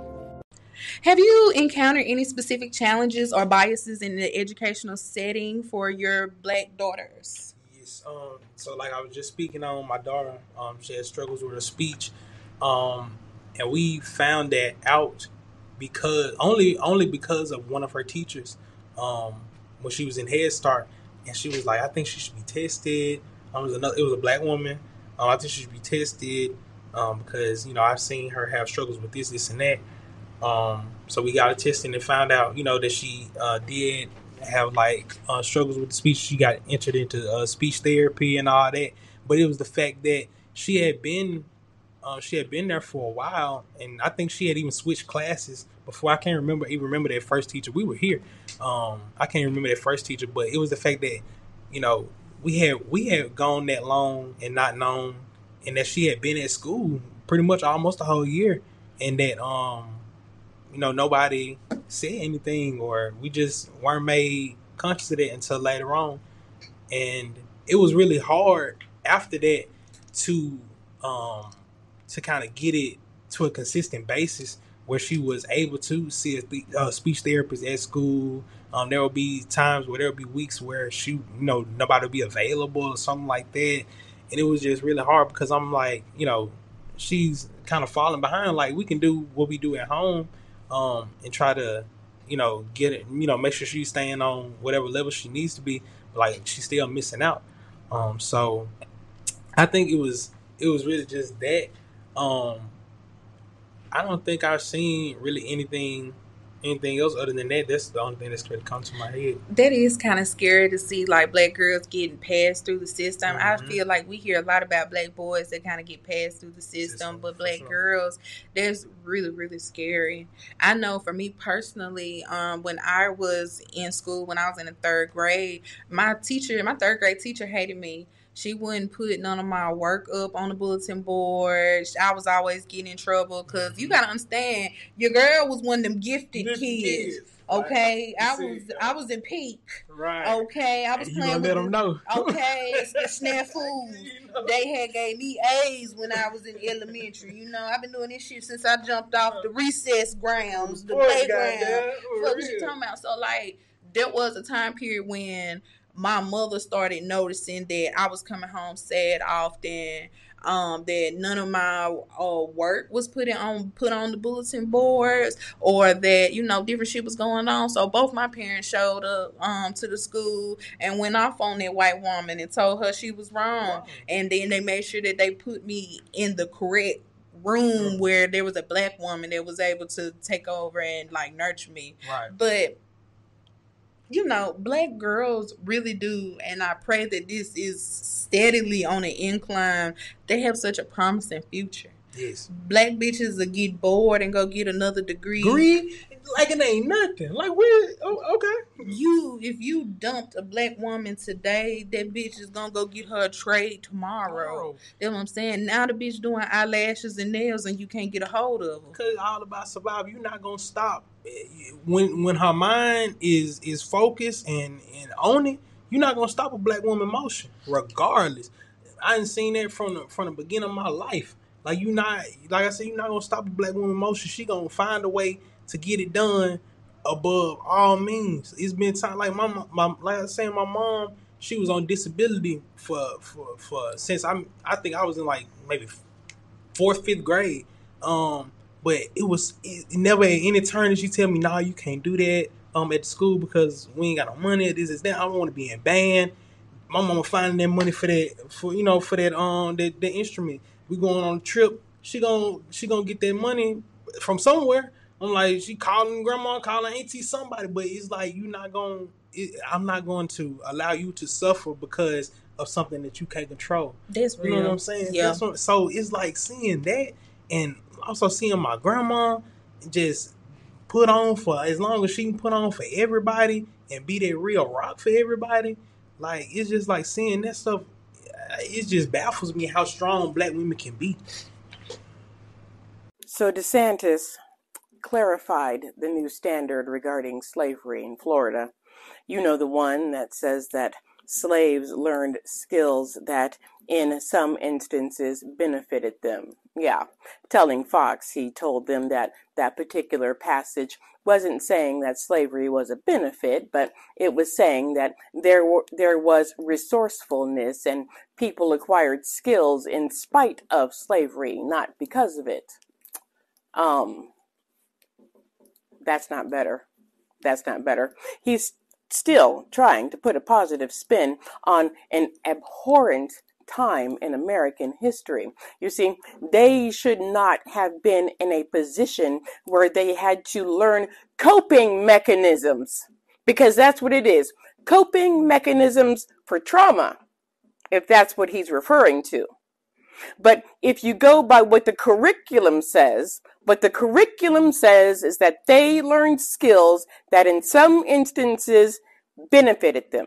Have you encountered any specific challenges or biases in the educational setting for your black daughters? Yes. Um, so like I was just speaking on, my daughter, um, she had struggles with her speech. Um, and we found that out because only only because of one of her teachers, um, when she was in Head Start, and she was like, "I think she should be tested." Um, it was another, it was a black woman. Um, I think she should be tested um, because, you know, I've seen her have struggles with this, this, and that. Um, so we got a testing and found out, you know, that she uh, did have like uh, struggles with the speech. She got entered into uh, speech therapy and all that. But it was the fact that she had been uh, she had been there for a while, and I think she had even switched classes before. I can't remember even remember that first teacher. We were here. Um, I can't remember that first teacher, but it was the fact that, you know, we had we had gone that long and not known, and that she had been at school pretty much almost the whole year, and that um. you know, nobody said anything, or we just weren't made conscious of that until later on. And it was really hard after that to um to kind of get it to a consistent basis where she was able to see a th- uh, speech therapist at school. Um, there will be times where there will be weeks where she, you know, nobody will be available or something like that, and it was just really hard because I'm like, you know, she's kind of falling behind. Like, we can do what we do at home, um, and try to, you know, get it, you know, make sure she's staying on whatever level she needs to be. But like, she's still missing out. Um, so I think it was it was really just that. Um, I don't think I've seen really anything anything else other than that. That's the only thing that's really come to my head. That is kind of scary to see, like, black girls getting passed through the system. Mm-hmm. I feel like we hear a lot about black boys that kind of get passed through the system, system but black sure. girls, that's really, really scary. I know for me personally, um, when I was in school, when I was in the third grade, my teacher, my third grade teacher hated me. She wouldn't put none of my work up on the bulletin board. I was always getting in trouble because mm-hmm. you gotta understand, your girl was one of them gifted kids. kids. Okay, right. I was I was in peak. Right. Okay, I was and playing you with let them know. Okay, it's the snafus. You know. They had gave me A's when I was in elementary. You know, I've been doing this shit since I jumped off the recess grounds, the playground. What was you talking about? So like, there was a time period when my mother started noticing that I was coming home sad often, um, that none of my uh, work was put in on put on the bulletin boards, or that, you know, different shit was going on. So both my parents showed up um, to the school and went off on that white woman and told her she was wrong. Wow. And then they made sure that they put me in the correct room where there was a black woman that was able to take over and like nurture me. Right. But you know, black girls really do, and I pray that this is steadily on an incline. They have such a promising future. Yes. Black bitches will get bored and go get another degree. Degree? Like it ain't nothing. Like, where? Oh, okay. You, if you dumped a black woman today, that bitch is gonna go get her a trade tomorrow. Oh. That's what I'm saying. Now the bitch doing eyelashes and nails, and you can't get a hold of her. Because it's all about survival. You're not gonna stop. When when her mind is is focused and, and on it, you're not gonna stop a black woman motion, regardless. I didn't seen that from the from the beginning of my life. Like, you not, like I said, you're not gonna stop a black woman motion. She gonna find a way to get it done above all means. It's been time, like my, my like I was saying, my mom, she was on disability for for, for since I'm I think I was in like maybe fourth, fifth grade. Um, but it was it, it never at any turn did she tell me, nah, you can't do that um at the school because we ain't got no money. This is that. I don't want to be in band. My mama finding that money for that for you know for that um that, that instrument. We going on a trip. She gonna she gonna get that money from somewhere. I'm like, she calling grandma, calling auntie, somebody, but it's like, you're not going. I'm not going to allow you to suffer because of something that you can't control. That's real. You know what I'm saying? Yeah. That's what, so it's like seeing that, and also seeing my grandma just put on for as long as she can put on for everybody and be that real rock for everybody. Like, it's just like seeing that stuff. It just baffles me how strong black women can be. So DeSantis clarified the new standard regarding slavery in Florida. You know, the one that says that slaves learned skills that in some instances benefited them. Yeah, telling Fox, he told them that that particular passage wasn't saying that slavery was a benefit, but it was saying that there were, there was resourcefulness and people acquired skills in spite of slavery, not because of it. Um, that's not better. That's not better. He's still trying to put a positive spin on an abhorrent time in American history. You see, they should not have been in a position where they had to learn coping mechanisms, because that's what it is. Coping mechanisms for trauma, if that's what he's referring to. But if you go by what the curriculum says, what the curriculum says is that they learned skills that in some instances benefited them.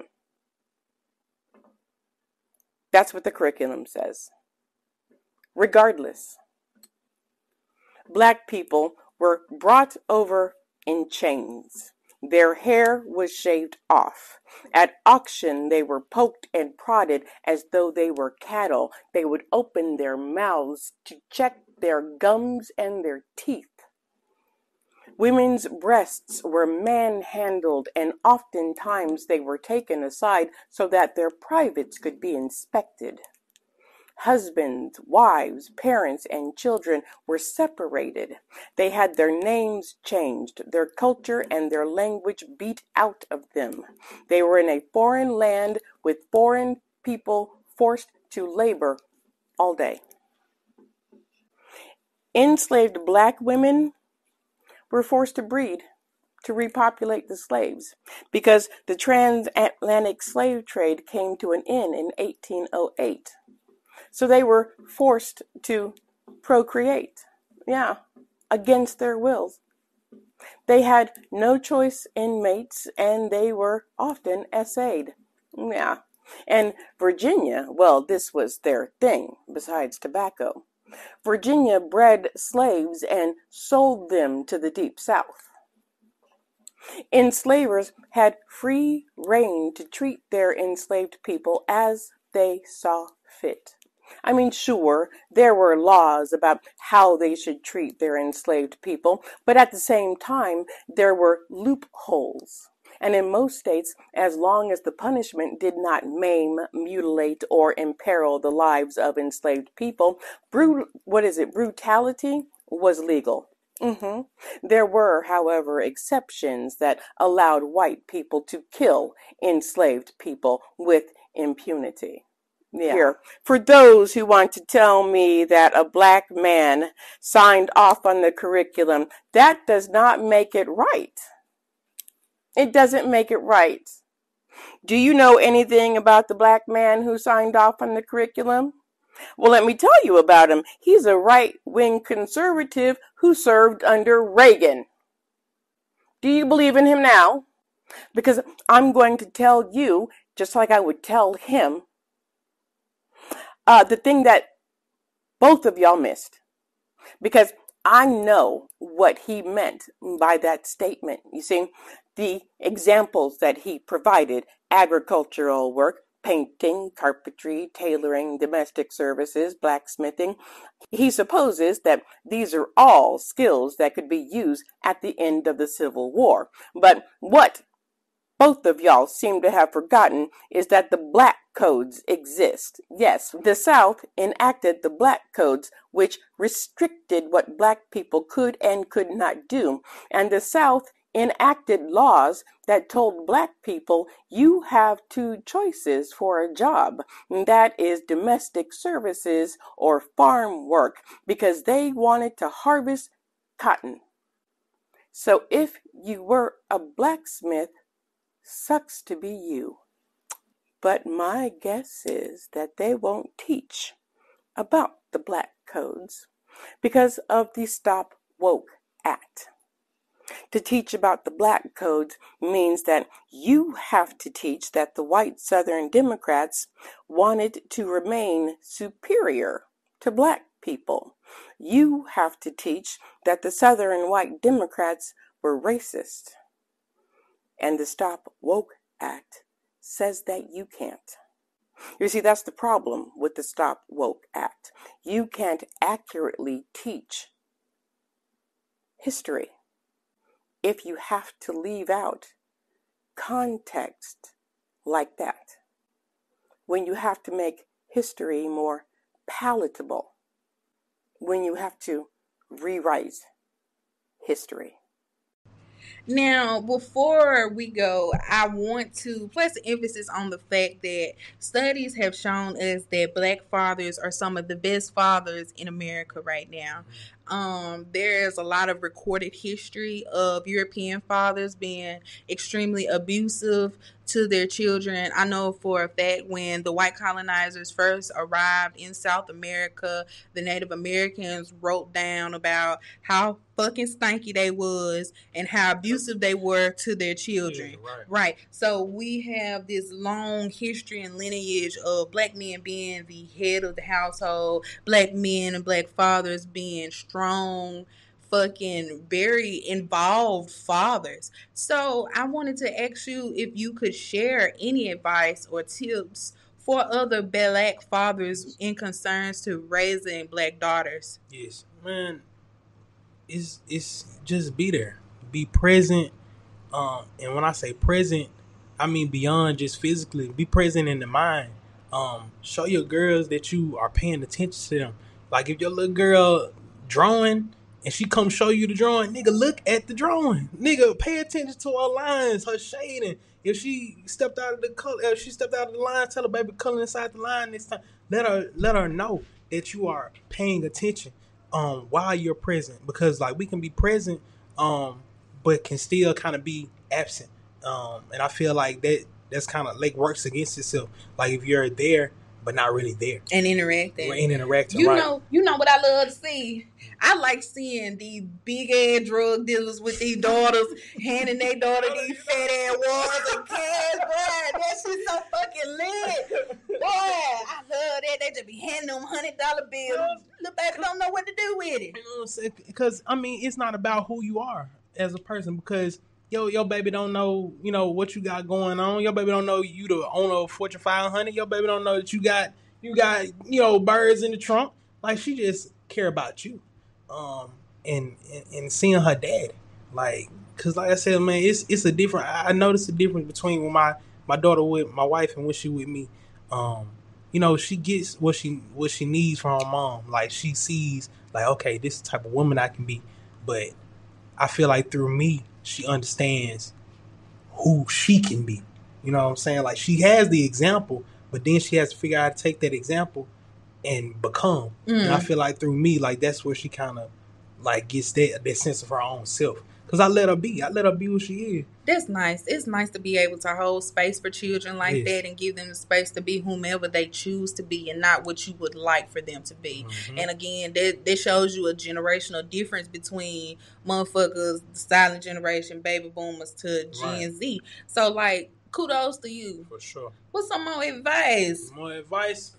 That's what the curriculum says. Regardless, black people were brought over in chains. Their hair was shaved off. At auction, they were poked and prodded as though they were cattle. They would open their mouths to check their gums and their teeth. Women's breasts were manhandled, and oftentimes they were taken aside so that their privates could be inspected. Husbands, wives, parents, and children were separated. They had their names changed, their culture and their language beat out of them. They were in a foreign land with foreign people forced to labor all day. Enslaved black women were forced to breed to repopulate the slaves because the transatlantic slave trade came to an end in eighteen oh eight. So they were forced to procreate, yeah, against their wills. They had no choice in mates, and they were often essayed, yeah. And Virginia, well, this was their thing, besides tobacco. Virginia bred slaves and sold them to the Deep South. Enslavers had free rein to treat their enslaved people as they saw fit. I mean, sure, there were laws about how they should treat their enslaved people, but at the same time, there were loopholes. And in most states, as long as the punishment did not maim, mutilate, or imperil the lives of enslaved people, brut- what is it, brutality was legal. Mm-hmm. There were, however, exceptions that allowed white people to kill enslaved people with impunity. Yeah. Here, for those who want to tell me that a black man signed off on the curriculum, that does not make it right. It doesn't make it right. Do you know anything about the black man who signed off on the curriculum? Well, let me tell you about him. He's a right-wing conservative who served under Reagan. Do you believe in him now? Because I'm going to tell you, just like I would tell him, uh, the thing that both of y'all missed. Because I know what he meant by that statement. You see, the examples that he provided, agricultural work, painting, carpentry, tailoring, domestic services, blacksmithing, he supposes that these are all skills that could be used at the end of the Civil War. But what both of y'all seem to have forgotten is that the black codes exist. Yes, the South enacted the black codes, which restricted what black people could and could not do. And the South enacted laws that told black people you have two choices for a job. And that is domestic services or farm work, because they wanted to harvest cotton. So if you were a blacksmith, sucks to be you. But my guess is that they won't teach about the black codes because of the Stop Woke Act. To teach about the black codes means that you have to teach that the white Southern Democrats wanted to remain superior to black people. You have to teach that the Southern white Democrats were racist. And the Stop Woke Act says that you can't. You see, that's the problem with the Stop Woke Act. You can't accurately teach history if you have to leave out context like that. When you have to make history more palatable. When you have to rewrite history. Now, before we go, I want to place an emphasis on the fact that studies have shown us that black fathers are some of the best fathers in America right now. Um, there's a lot of recorded history of European fathers being extremely abusive to their children. I know for a fact when the white colonizers first arrived in South America, the Native Americans wrote down about how fucking stanky they was and how abusive they were to their children. Yeah, right. Right. So we have this long history and lineage of black men being the head of the household, black men and black fathers being strong fucking very involved fathers. So I wanted to ask you if you could share any advice or tips for other black fathers in concerns to raising black daughters. Yes, man. It's it's just be there, be present. Um, and when I say present, I mean beyond just physically. Be present in the mind. Um, show your girls that you are paying attention to them. Like if your little girl drawing and she come show you the drawing, nigga, look at the drawing. Nigga, pay attention to her lines, her shading. If she stepped out of the color, if she stepped out of the line, tell her baby color inside the line next time. Let her let her know that you are paying attention um while you're present. Because like we can be present um but can still kind of be absent. Um and I feel like that that's kind of like works against itself. Like if you're there but not really there and interacting and interacting you right. know you know what I love to see? I like seeing these big ass drug dealers with these daughters handing their daughter these fat ass walls of cash. Boy, that shit so fucking lit. Boy, I love that. They just be handing them hundred dollar bills. The baby don't know what to do with it. You know what I'm saying? Because I mean it's not about who you are as a person, because Yo, your baby don't know, you know, what you got going on. Your baby don't know you the owner of Fortune five hundred. Your baby don't know that you got, you got, you know, birds in the trunk. Like, she just care about you. Um, and, and, and seeing her dad. Like, cause like I said, man, it's it's a different, I noticed the difference between when my, my daughter with my wife and when she with me. Um, you know, she gets what she, what she needs from her mom. Like, she sees, like, okay, this is the type of woman I can be. But I feel like through me, she understands who she can be. You know what I'm saying? Like, she has the example, but then she has to figure out how to take that example and become. Mm. And I feel like through me, like, that's where she kind of, like, gets that, that sense of her own self. Because I let her be. I let her be who she is. That's nice. It's nice to be able to hold space for children like Yes. that and give them the space to be whomever they choose to be and not what you would like for them to be. Mm-hmm. And again, that, that shows you a generational difference between motherfuckers, the silent generation, baby boomers to Gen Right. Z. So, like, kudos to you. For sure. What's some more advice? More advice?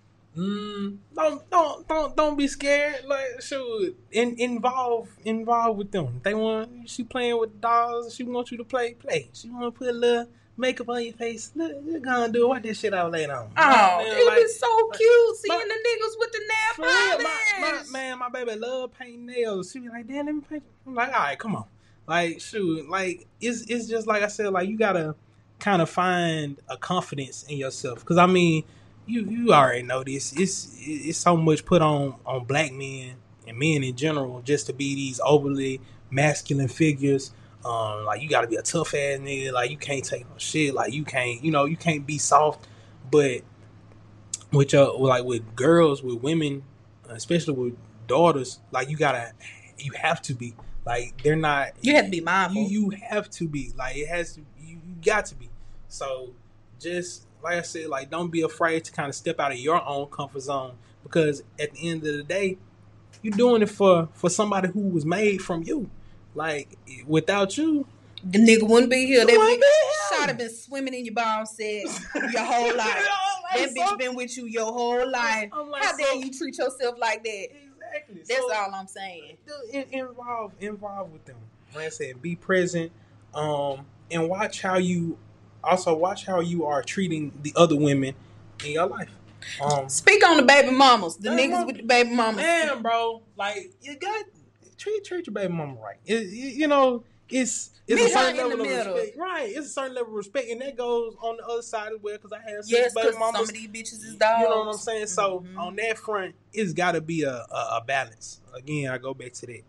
Mm, don't don't don't don't be scared. Like, shoot, in, involve involve with them. They want she playing with dolls. She wants you to play play. She want to put a little makeup on your face. Look, you're gonna do it. What this shit out later on. Oh, Man, it like- was so cute seeing the niggas with the nail For real, my, my, polish. man, my baby love painting nails. She be like, damn, let me paint. I'm like, all right, come on. Like, shoot, like, it's it's just like I said, like, you gotta kind of find a confidence in yourself. Because, I mean, you you already know this. It's it's so much put on, on black men and men in general just to be these overly masculine figures. Um, like, you gotta be a tough ass nigga. Like, you can't take no shit. Like, you can't, you know, you can't be soft. But with your, like, with girls, with women, especially with daughters, like, you gotta, you have to be. Like, they're not. You have to be mindful. You, you have to be. Like, it has to. You, you got to be. So, just like I said, like, don't be afraid to kind of step out of your own comfort zone, because at the end of the day, you're doing it for for somebody who was made from you. Like, without you, the nigga wouldn't be here. You That wouldn't bitch be here. shot have been swimming in your ball set your whole life. That bitch been with you your whole life. I'm like, How dare so- you treat yourself like that? Exactly. That's So- all I'm saying. In, involve involve with them. Like I said, be present, um, and watch how you also watch how you are treating the other women in your life. Um, Speak on the baby mamas, the Baby niggas mama- with the baby mamas. man, bro, like, you got treat treat your baby mama right. It, it- you know, it's it's Meet a certain her in level the of middle. respect, right? It's a certain level of respect, and that goes on the other side as well. Because I have Yes, baby because mamas. some of these bitches is dogs. You know what I'm saying? So Mm-hmm. on that front, it's got to be a, a, a balance. Again, I go back to that.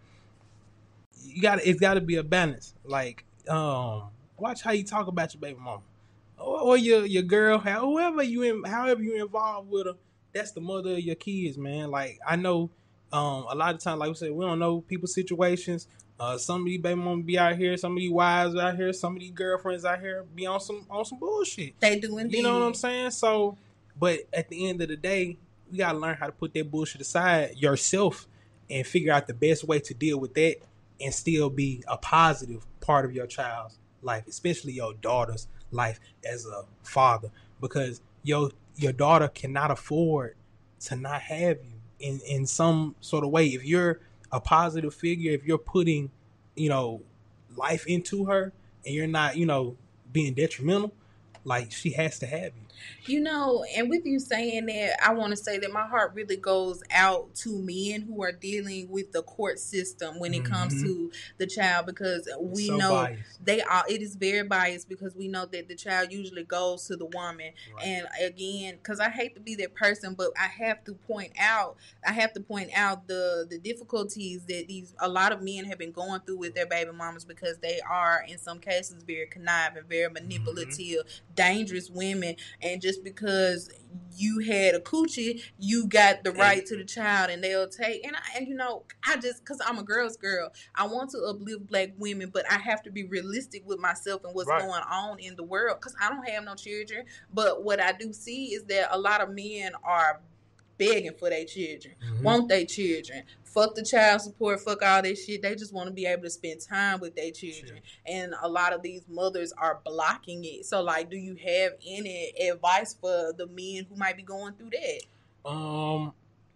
You got it's got to be a balance. Like, um, watch how you talk about your baby mama or, or your your girl, however you in, however you involved with her. That's the mother of your kids, man. Like, I know, um, a lot of times, like we said, we don't know people's situations. Uh, some of these baby mamas be out here, some of these wives out here, some of these girlfriends out here be on some on some bullshit. They do indeed. You know what I'm saying? So, but at the end of the day, you gotta learn how to put that bullshit aside yourself and figure out the best way to deal with that and still be a positive part of your child's life, especially your daughter's life as a father, because your your daughter cannot afford to not have you in in some sort of way. If you're a positive figure, if you're putting, you know, life into her and you're not, you know, being detrimental, like, she has to have you. You know, and with you saying that, I want to say that my heart really goes out to men who are dealing with the court system when it mm-hmm. comes to the child, because we so know biased. they are. It is very biased because we know that the child usually goes to the woman. Right. And again, because I hate to be that person, but I have to point out, I have to point out the the difficulties that these a lot of men have been going through with their baby mamas, because they are in some cases very conniving, very manipulative, mm-hmm. dangerous women. And just because you had a coochie, you got the right to the child, and they'll take. And I, and you know, I just because I'm a girl's girl, I want to uplift black women, but I have to be realistic with myself and what's right. going on in the world, because I don't have no children. But what I do see is that a lot of men are begging for their children, mm-hmm. want their children. Fuck the child support, fuck all that shit. They just want to be able to spend time with their children. Sure. And a lot of these mothers are blocking it. So, like, do you have any advice for the men who might be going through that? Um,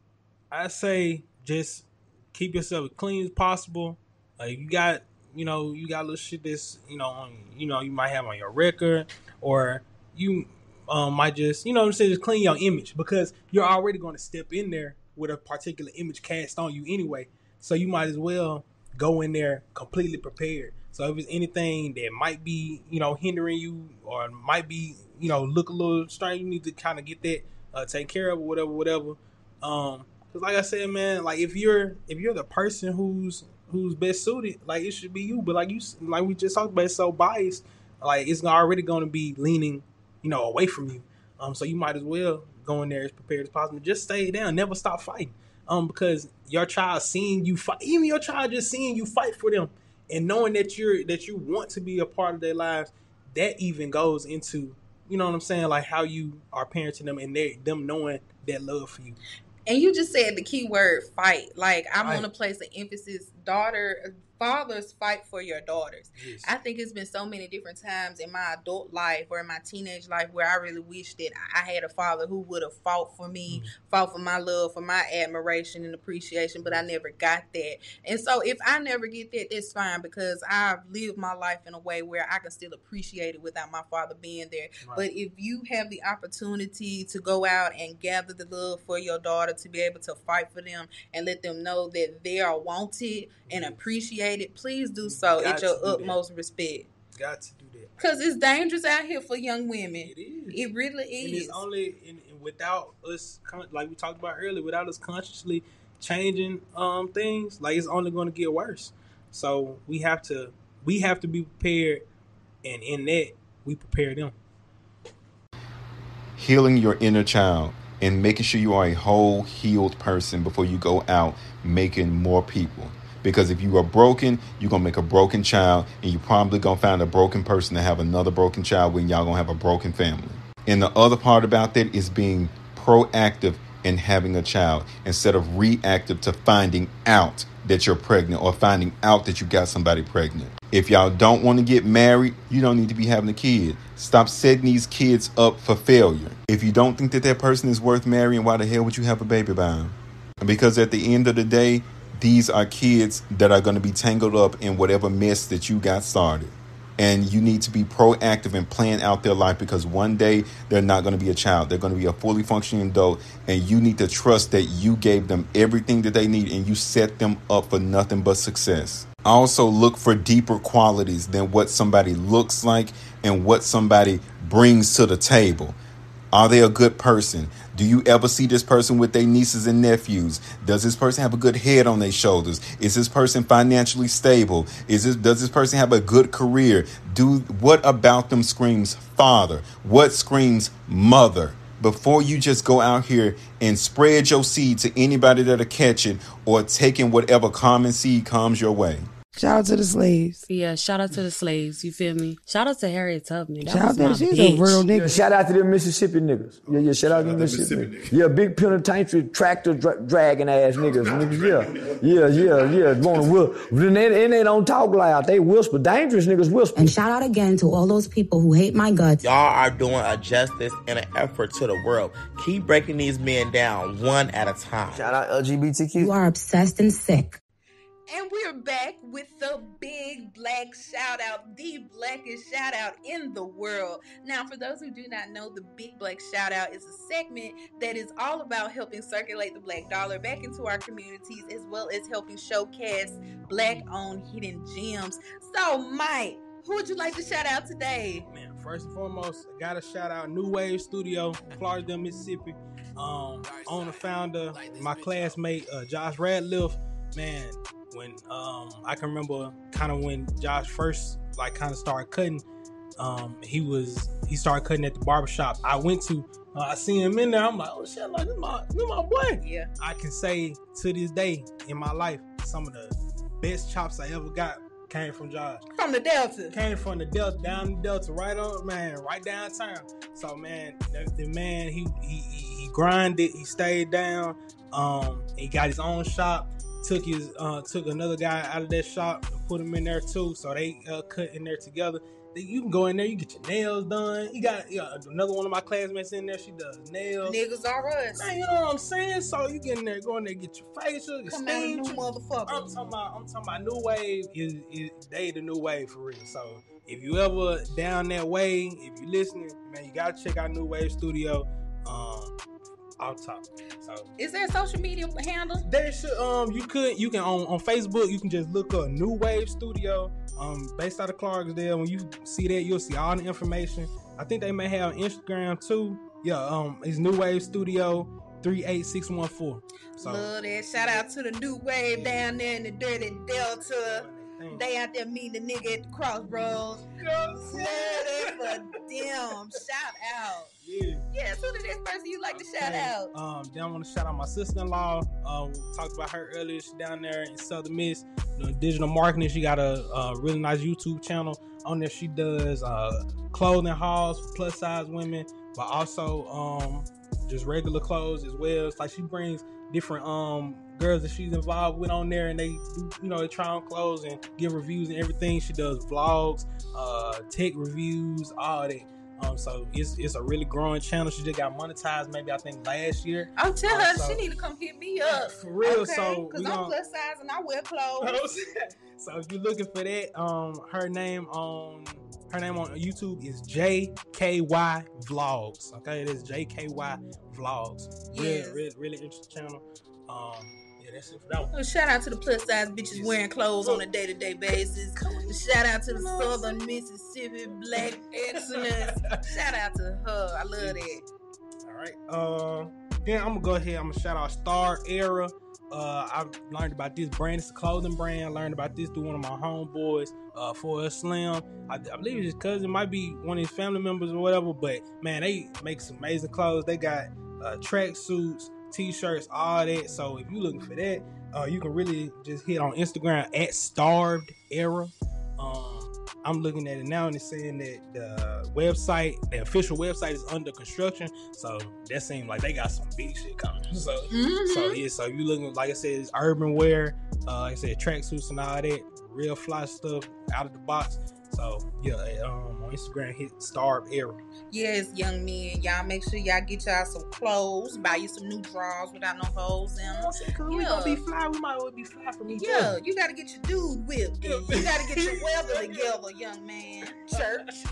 I say just keep yourself as clean as possible. Like, you got, you know, you got little shit that's, you know, on, you know, you might have on your record, or you um might just, you know what I'm saying, just clean your image, because you're already going to step in there with a particular image cast on you anyway. So you might as well go in there completely prepared. So if it's anything that might be, you know, hindering you, or might be, you know, look a little strange, you need to kind of get that uh, taken care of, or whatever, whatever. Um, because like I said, man, like if you're if you're the person who's who's best suited, like it should be you. But like you, like we just talked about, it's so biased. Like it's already going to be leaning, you know, away from you. Um, so you might as well go in there as prepared as possible. Just stay down. Never stop fighting. Um, because your child seeing you fight, even your child just seeing you fight for them, and knowing that you're that you want to be a part of their lives, that even goes into, you know what I'm saying, like how you are parenting them, and they them knowing that love for you. And you just said the key word, fight. Like, I want to place an emphasis, daughter, fathers fight for your daughters. Yes. I think it's been so many different times in my adult life or in my teenage life where I really wish that I had a father who would have fought for me, mm. fought for my love, for my admiration and appreciation, but I never got that. And so if I never get that, that's fine, because I've lived my life in a way where I can still appreciate it without my father being there. Right. But if you have the opportunity to go out and gather the love for your daughter, to be able to fight for them and let them know that they are wanted and appreciated, please do so at your utmost respect. Got to do that. Because it's dangerous out here for young women. It is. It really is. And it's only, and without us, like we talked about earlier, without us consciously changing um, things, like it's only going to get worse. So we have to, we have to be prepared, and in that, we prepare them. Healing your inner child and making sure you are a whole, healed person before you go out making more people. Because if you are broken, you're going to make a broken child, and you're probably going to find a broken person to have another broken child when y'all going to have a broken family. And the other part about that is being proactive in having a child instead of reactive to finding out that you're pregnant or finding out that you got somebody pregnant. If y'all don't want to get married, you don't need to be having a kid. Stop setting these kids up for failure. If you don't think that that person is worth marrying, why the hell would you have a baby by them? Because at the end of the day, these are kids that are going to be tangled up in whatever mess that you got started. And you need to be proactive and plan out their life, because one day they're not going to be a child. They're going to be a fully functioning adult. And you need to trust that you gave them everything that they need and you set them up for nothing but success. Also look for deeper qualities than what somebody looks like and what somebody brings to the table. Are they a good person? Do you ever see this person with their nieces and nephews? Does this person have a good head on their shoulders? Is this person financially stable? Is this, does this person have a good career? Do what about them screams father? What screams mother? Before you just go out here and spread your seed to anybody that'll catch it, or taking whatever common seed comes your way. Shout out to the slaves. Yeah, shout out to the slaves. You feel me? Shout out to Harriet Tubman. That shout was out my to she's bitch. a real nigga. Yeah, shout out to the Mississippi niggas. Yeah, yeah, shout, shout out to the Mississippi, Mississippi niggas. Yeah, big penitentiary tractor dra- dragging ass niggas. niggas. Yeah, yeah, yeah, yeah. Want to whisper. And they, and they don't talk loud. They whisper. Dangerous niggas whisper. And shout out again to all those people who hate my guts. Y'all are doing a justice and an effort to the world. Keep breaking these men down one at a time. Shout out L G B T Q. You are obsessed and sick. And we're back with the big black shout out, the blackest shout out in the world. Now, for those who do not know, the big black shout out is a segment that is all about helping circulate the black dollar back into our communities, as well as helping showcase black owned hidden gems. So, Mike, who would you like to shout out today? Man, first and foremost, I gotta shout out New Wave Studio, Clarksdale, Mississippi. Um, owner, founder, my classmate, uh, Josh Radcliffe. Man, when um, I can remember kind of when Josh first like kind of started cutting, um, he was he started cutting at the barbershop I went to. Uh, I seen him in there. I'm like, oh shit, like this my this my boy. Yeah. I can say to this day in my life, some of the best chops I ever got came from Josh. From the Delta. Came from the Delta, down the Delta, right on, man, right downtown. So man, the, the man, he he he grinded, he stayed down. Um, he got his own shop. Took his uh took another guy out of that shop and put him in there too. So they uh, cut in there together. You can go in there, you get your nails done. You got you got another one of my classmates in there. She does nails. Niggas are us. Man, you know what I'm saying? So you get in there, go in there, get your facial, your Come out a new motherfucker. I'm talking about, I'm talking about new wave. Is, is they the new wave for real? So if you ever down that way, if you listening, man, you gotta check out New Wave Studio. Um, off top. So is there a social media handle? There should um you could you can on, on Facebook you can just look up New Wave Studio, um based out of Clarksdale. When you see that, you'll see all the information. I think they may have Instagram too. Yeah, um it's New Wave Studio three eight six one four. So love that. Shout out to the New Wave down there in the dirty Delta. They out there meeting the nigga at the crossroads. You know what I'm saying? For them. Shout out. Yeah. Yes, who the next person you like to shout out? Um, then I want to shout out my sister-in-law. Um, talked about her earlier. She's down there in Southern Miss doing digital marketing. She got a, a really nice YouTube channel. On there, she does uh, clothing hauls for plus size women, but also um, just regular clothes as well. It's like she brings different um girls that she's involved with on there, and they do, you know, they try on clothes and give reviews and everything. She does vlogs, uh, tech reviews, all that. Um, so it's it's a really growing channel. She just got monetized maybe I think last year. I'll tell um, her so, she need to come hit me up for real. Okay? So because I'm plus size and I wear clothes. So if you're looking for that, um, her name on her name on YouTube is J K Y Vlogs. Okay, it is J K Y Vlogs. Yes. Really, really, really interesting channel. Um, yeah, that's it for that one. Well, shout out to the plus size bitches wearing clothes on a day to day basis. Shout out to the Southern Mississippi Black Excellence. Shout out to her. I love that. All right. Uh, then I'm gonna go ahead. I'm gonna shout out Star Era. Uh, I learned about this brand. It's a clothing brand. I learned about this through one of my homeboys, uh, for a Slim. I, I believe his cousin, might be one of his family members or whatever. But man, they make some amazing clothes. They got uh, track suits, t-shirts, all that. So if you're looking for that, uh, you can really just hit on Instagram at Starved Era. Um, I'm looking at it now and it's saying that the website, the official website, is under construction. So that seems like they got some big shit coming. So, mm-hmm. so yeah. So if you looking, like I said, it's urban wear. Uh, like I said, tracksuits and all that, real fly stuff out of the box. So yeah, um, on Instagram, hit Starved Era. Yes, young men, y'all make sure y'all get y'all some clothes, buy you some new drawers without no holes in them. Yeah, we gonna be fly. We might well be fly from each yeah, other. You gotta get your dude whipped. You gotta get your weather together, young man. Church.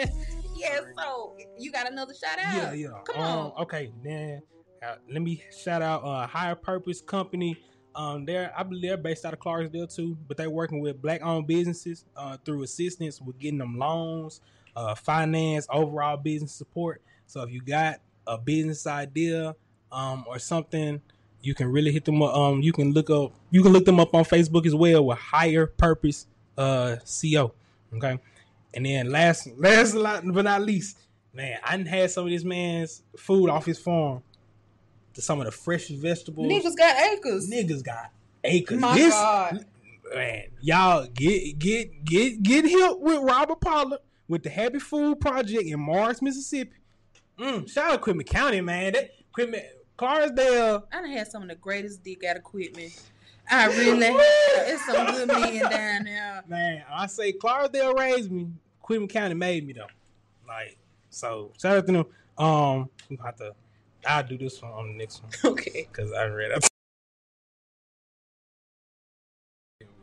Yeah. So you got another shout out? Yeah, yeah. Come um, on. Okay, then uh, let me shout out uh, Higher Purpose Company. Um, they're I believe they're based out of Clarksdale too, but they're working with black-owned businesses uh, through assistance with getting them loans, uh, finance, overall business support. So if you got a business idea um, or something, you can really hit them up. Um, you can look up you can look them up on Facebook as well with Higher Purpose uh, C O. Okay, and then last last but not least, man, I done had some of this man's food off his farm. Some of the freshest vegetables. Niggas got acres. Niggas got acres. My this, God. Man, y'all get get get get hip with Robert Pollard with the Happy Food Project in Morris, Mississippi. Mm, shout out Quitman County, man. That Quitman Clarksdale. I done had some of the greatest dick out of Quitman. I really have. It's some good men down there. Man, I say Clarksdale raised me. Quitman County made me though. Like, so shout out to them. Um, we have to. I'll do this one on the next one. Okay. Because I read it.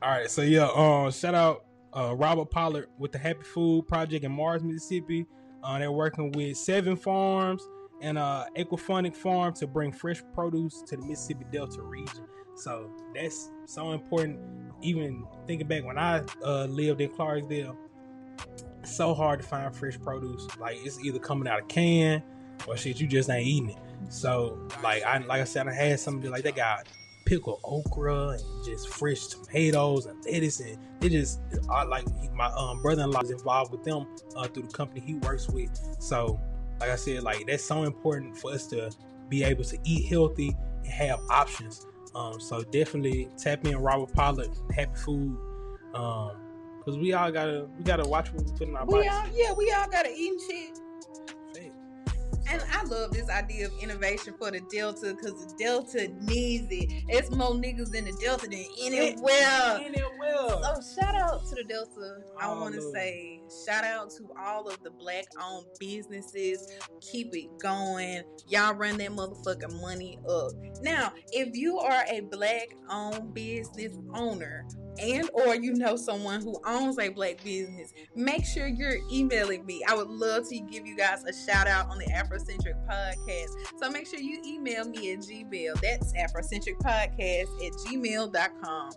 All right, so yeah, um, shout out uh, Robert Pollard with the Happy Food Project in Mars, Mississippi. Uh, they're working with seven farms and uh, Aquaphonic Farm to bring fresh produce to the Mississippi Delta region. So that's so important. Even thinking back when I uh, lived in Clarksdale, it's so hard to find fresh produce. Like it's either coming out of can or shit you just ain't eating it. So like I like I said, I had something like they got pickled okra and just fresh tomatoes and lettuce, and it just I like my um, brother-in-law is involved with them uh, through the company he works with. So like I said, like that's so important for us to be able to eat healthy and have options. Um, so definitely tap in Robert Pollard, Happy Food, um, cause we all gotta we gotta watch what we put in our We bodies. all, yeah, we all gotta eat and shit. And I love this idea of innovation for the Delta because the Delta needs it. It's more niggas in the Delta than anywhere. Anywhere. So shout out to the Delta. I Oh, want to Lord. say shout out to all of the black-owned businesses. Keep it going. Y'all run that motherfucking money up. Now, if you are a black-owned business owner, and or you know someone who owns a black business, make sure you're emailing me. I would love to give you guys a shout out on the Afrocentric Podcast. So make sure you email me at Gmail. That's Afrocentric Podcast at gmail dot com.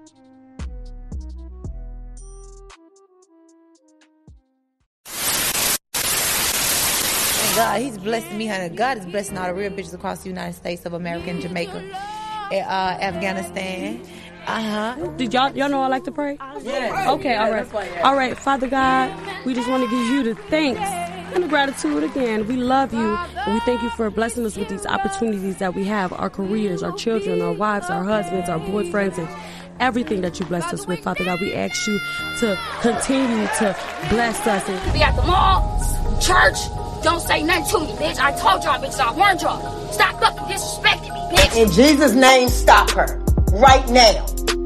Thank God, he's blessing me, honey. God is blessing all the real bitches across the United States of America and Jamaica, uh, Afghanistan. Uh-huh. Did y'all y'all know I like to pray? Yeah. Okay, Yeah, all right. that's why, yeah. All right, Father God, we just want to give you the thanks and the gratitude again. We love you, and we thank you for blessing us with these opportunities that we have, our careers, our children, our wives, our husbands, our boyfriends, and everything that you blessed us with, Father God. We ask you to continue to bless us. And Be at the mall, church, don't say nothing to me, bitch. I told y'all, bitches, I warned y'all. Stop fucking disrespecting me, bitch. In Jesus' name, stop her. Right now.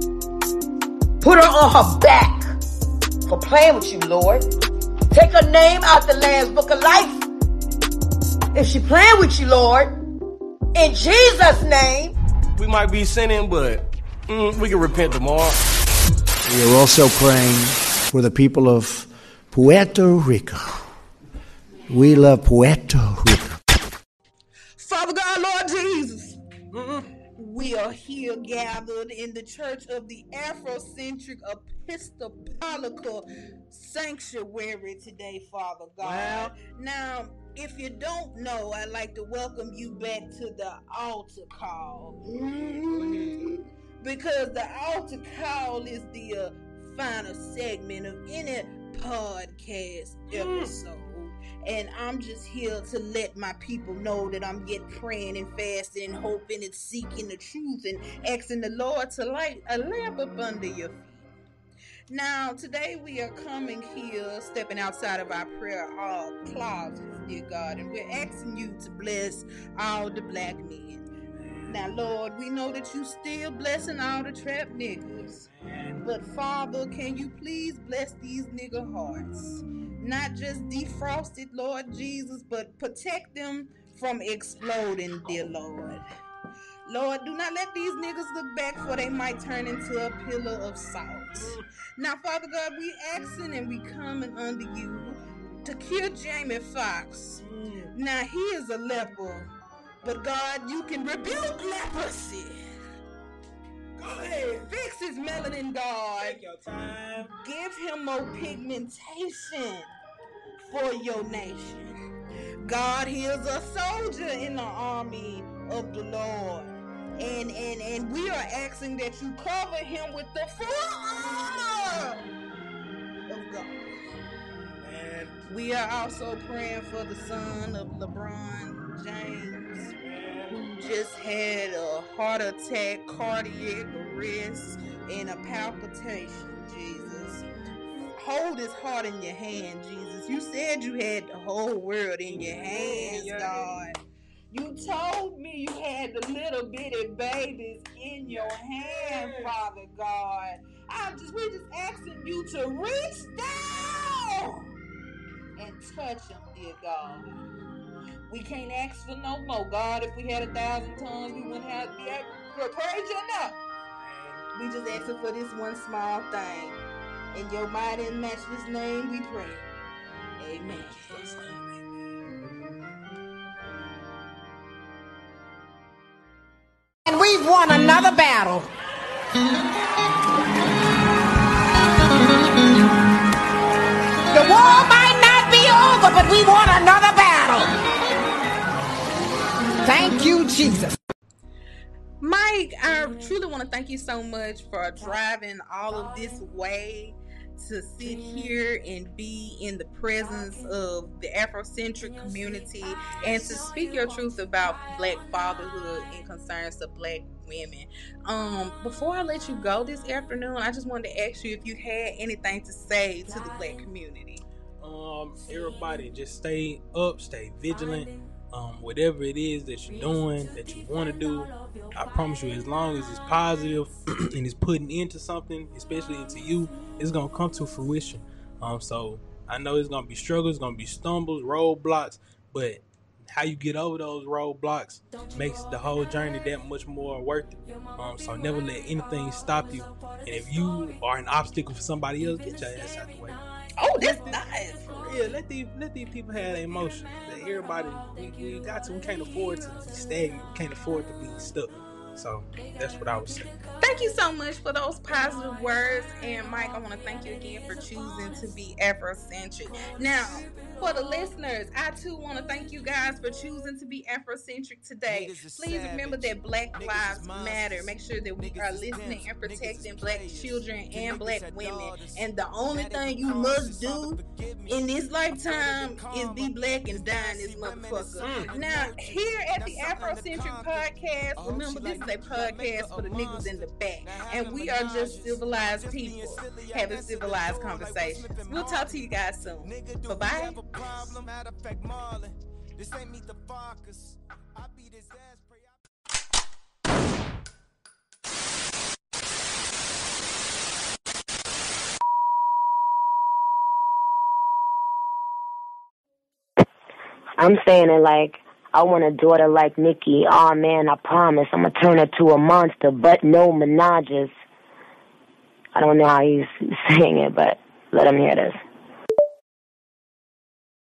Put her on her back for playing with you, Lord. Take her name out the Lamb's Book of Life. If she playing with you, Lord, in Jesus' name. We might be sinning, but mm, we can repent tomorrow. We are also praying for the people of Puerto Rico. We love Puerto Rico. Father God, Lord Jesus, mm-mm. we are here gathered in the Church of the Afrocentric Episcopalical Sanctuary today, Father God. Wow. Now, if you don't know, I'd like to welcome you back to the altar call. Mm-hmm. Because the altar call is the uh, final segment of any podcast episode. And I'm just here to let my people know that I'm yet praying and fasting and hoping and seeking the truth and asking the Lord to light a lamp up under your feet. Now, today we are coming here, stepping outside of our prayer hall closets, dear God, and we're asking you to bless all the black men. Now, Lord, we know that you still blessing all the trap niggas. But, Father, can you please bless these nigga hearts? Not just defrost it, Lord Jesus, but protect them from exploding, dear Lord. Lord, do not let these niggas look back, for they might turn into a pillar of salt. Now, Father God, we asking and we coming under you to kill Jamie Foxx. Now, he is a leper, but God, you can rebuke leprosy. Go ahead, fix his melanin, God. Take your time. Give him more pigmentation for your nation. God, he is a soldier in the army of the Lord. And, and, and we are asking that you cover him with the full armor of God. And we are also praying for the son of LeBron James, who just had a heart attack, cardiac arrest, and a palpitation, Jesus. Hold his heart in your hand, Jesus. You said you had the whole world in your hands, God. You told me you had the little bitty babies in your hand, Father God. I'm just, we're just asking you to reach down and touch them, dear God. We can't ask for no more, God. If we had a thousand tongues, we wouldn't have to be able to praise you enough. We just asking for this one small thing. In your mighty and matchless name we pray. Amen. And we've won another battle. The war might not be over, but we won another battle. Thank you, Jesus. Mike, I truly want to thank you so much for driving all of this way to sit here and be in the presence of the Afrocentric community and to speak your truth about Black fatherhood and concerns of Black women. Um, before I let you go this afternoon, I just wanted to ask you if you had anything to say to the Black community. Um, everybody just stay up, stay vigilant. Um, whatever it is that you're doing, that you want to do, I promise you, as long as it's positive and it's putting into something, especially into you, it's gonna come to fruition. Um, so I know it's gonna be struggles, it's gonna be stumbles, roadblocks, but how you get over those roadblocks makes the whole journey that much more worth it. Um, so never let anything stop you. And if you are an obstacle for somebody else, get your ass out the way. Oh, that's nice. Yeah, let these let these people have their emotions. Everybody, we, we got to. We can't afford to be stagnant. We can't afford to be stuck. So that's what I would say. Thank you so much for those positive words. And Mike, I want to thank you again for choosing to be Afrocentric. Now, for the listeners, I too want to thank you guys for choosing to be Afrocentric today. Please remember that Black lives matter. Make sure that we are listening and protecting Black children and Black women. And the only thing you must do in this lifetime is be Black and die in this motherfucker. Mm. Now, here at the Afrocentric Podcast, remember this is a podcast for the niggas in the back. And we are just civilized people having civilized conversations. We'll talk to you guys soon. Bye-bye. I'm saying it like, I want a daughter like Nikki. Oh man, I promise I'm gonna turn her to a monster, but no menages. I don't know how he's saying it, but let him hear this.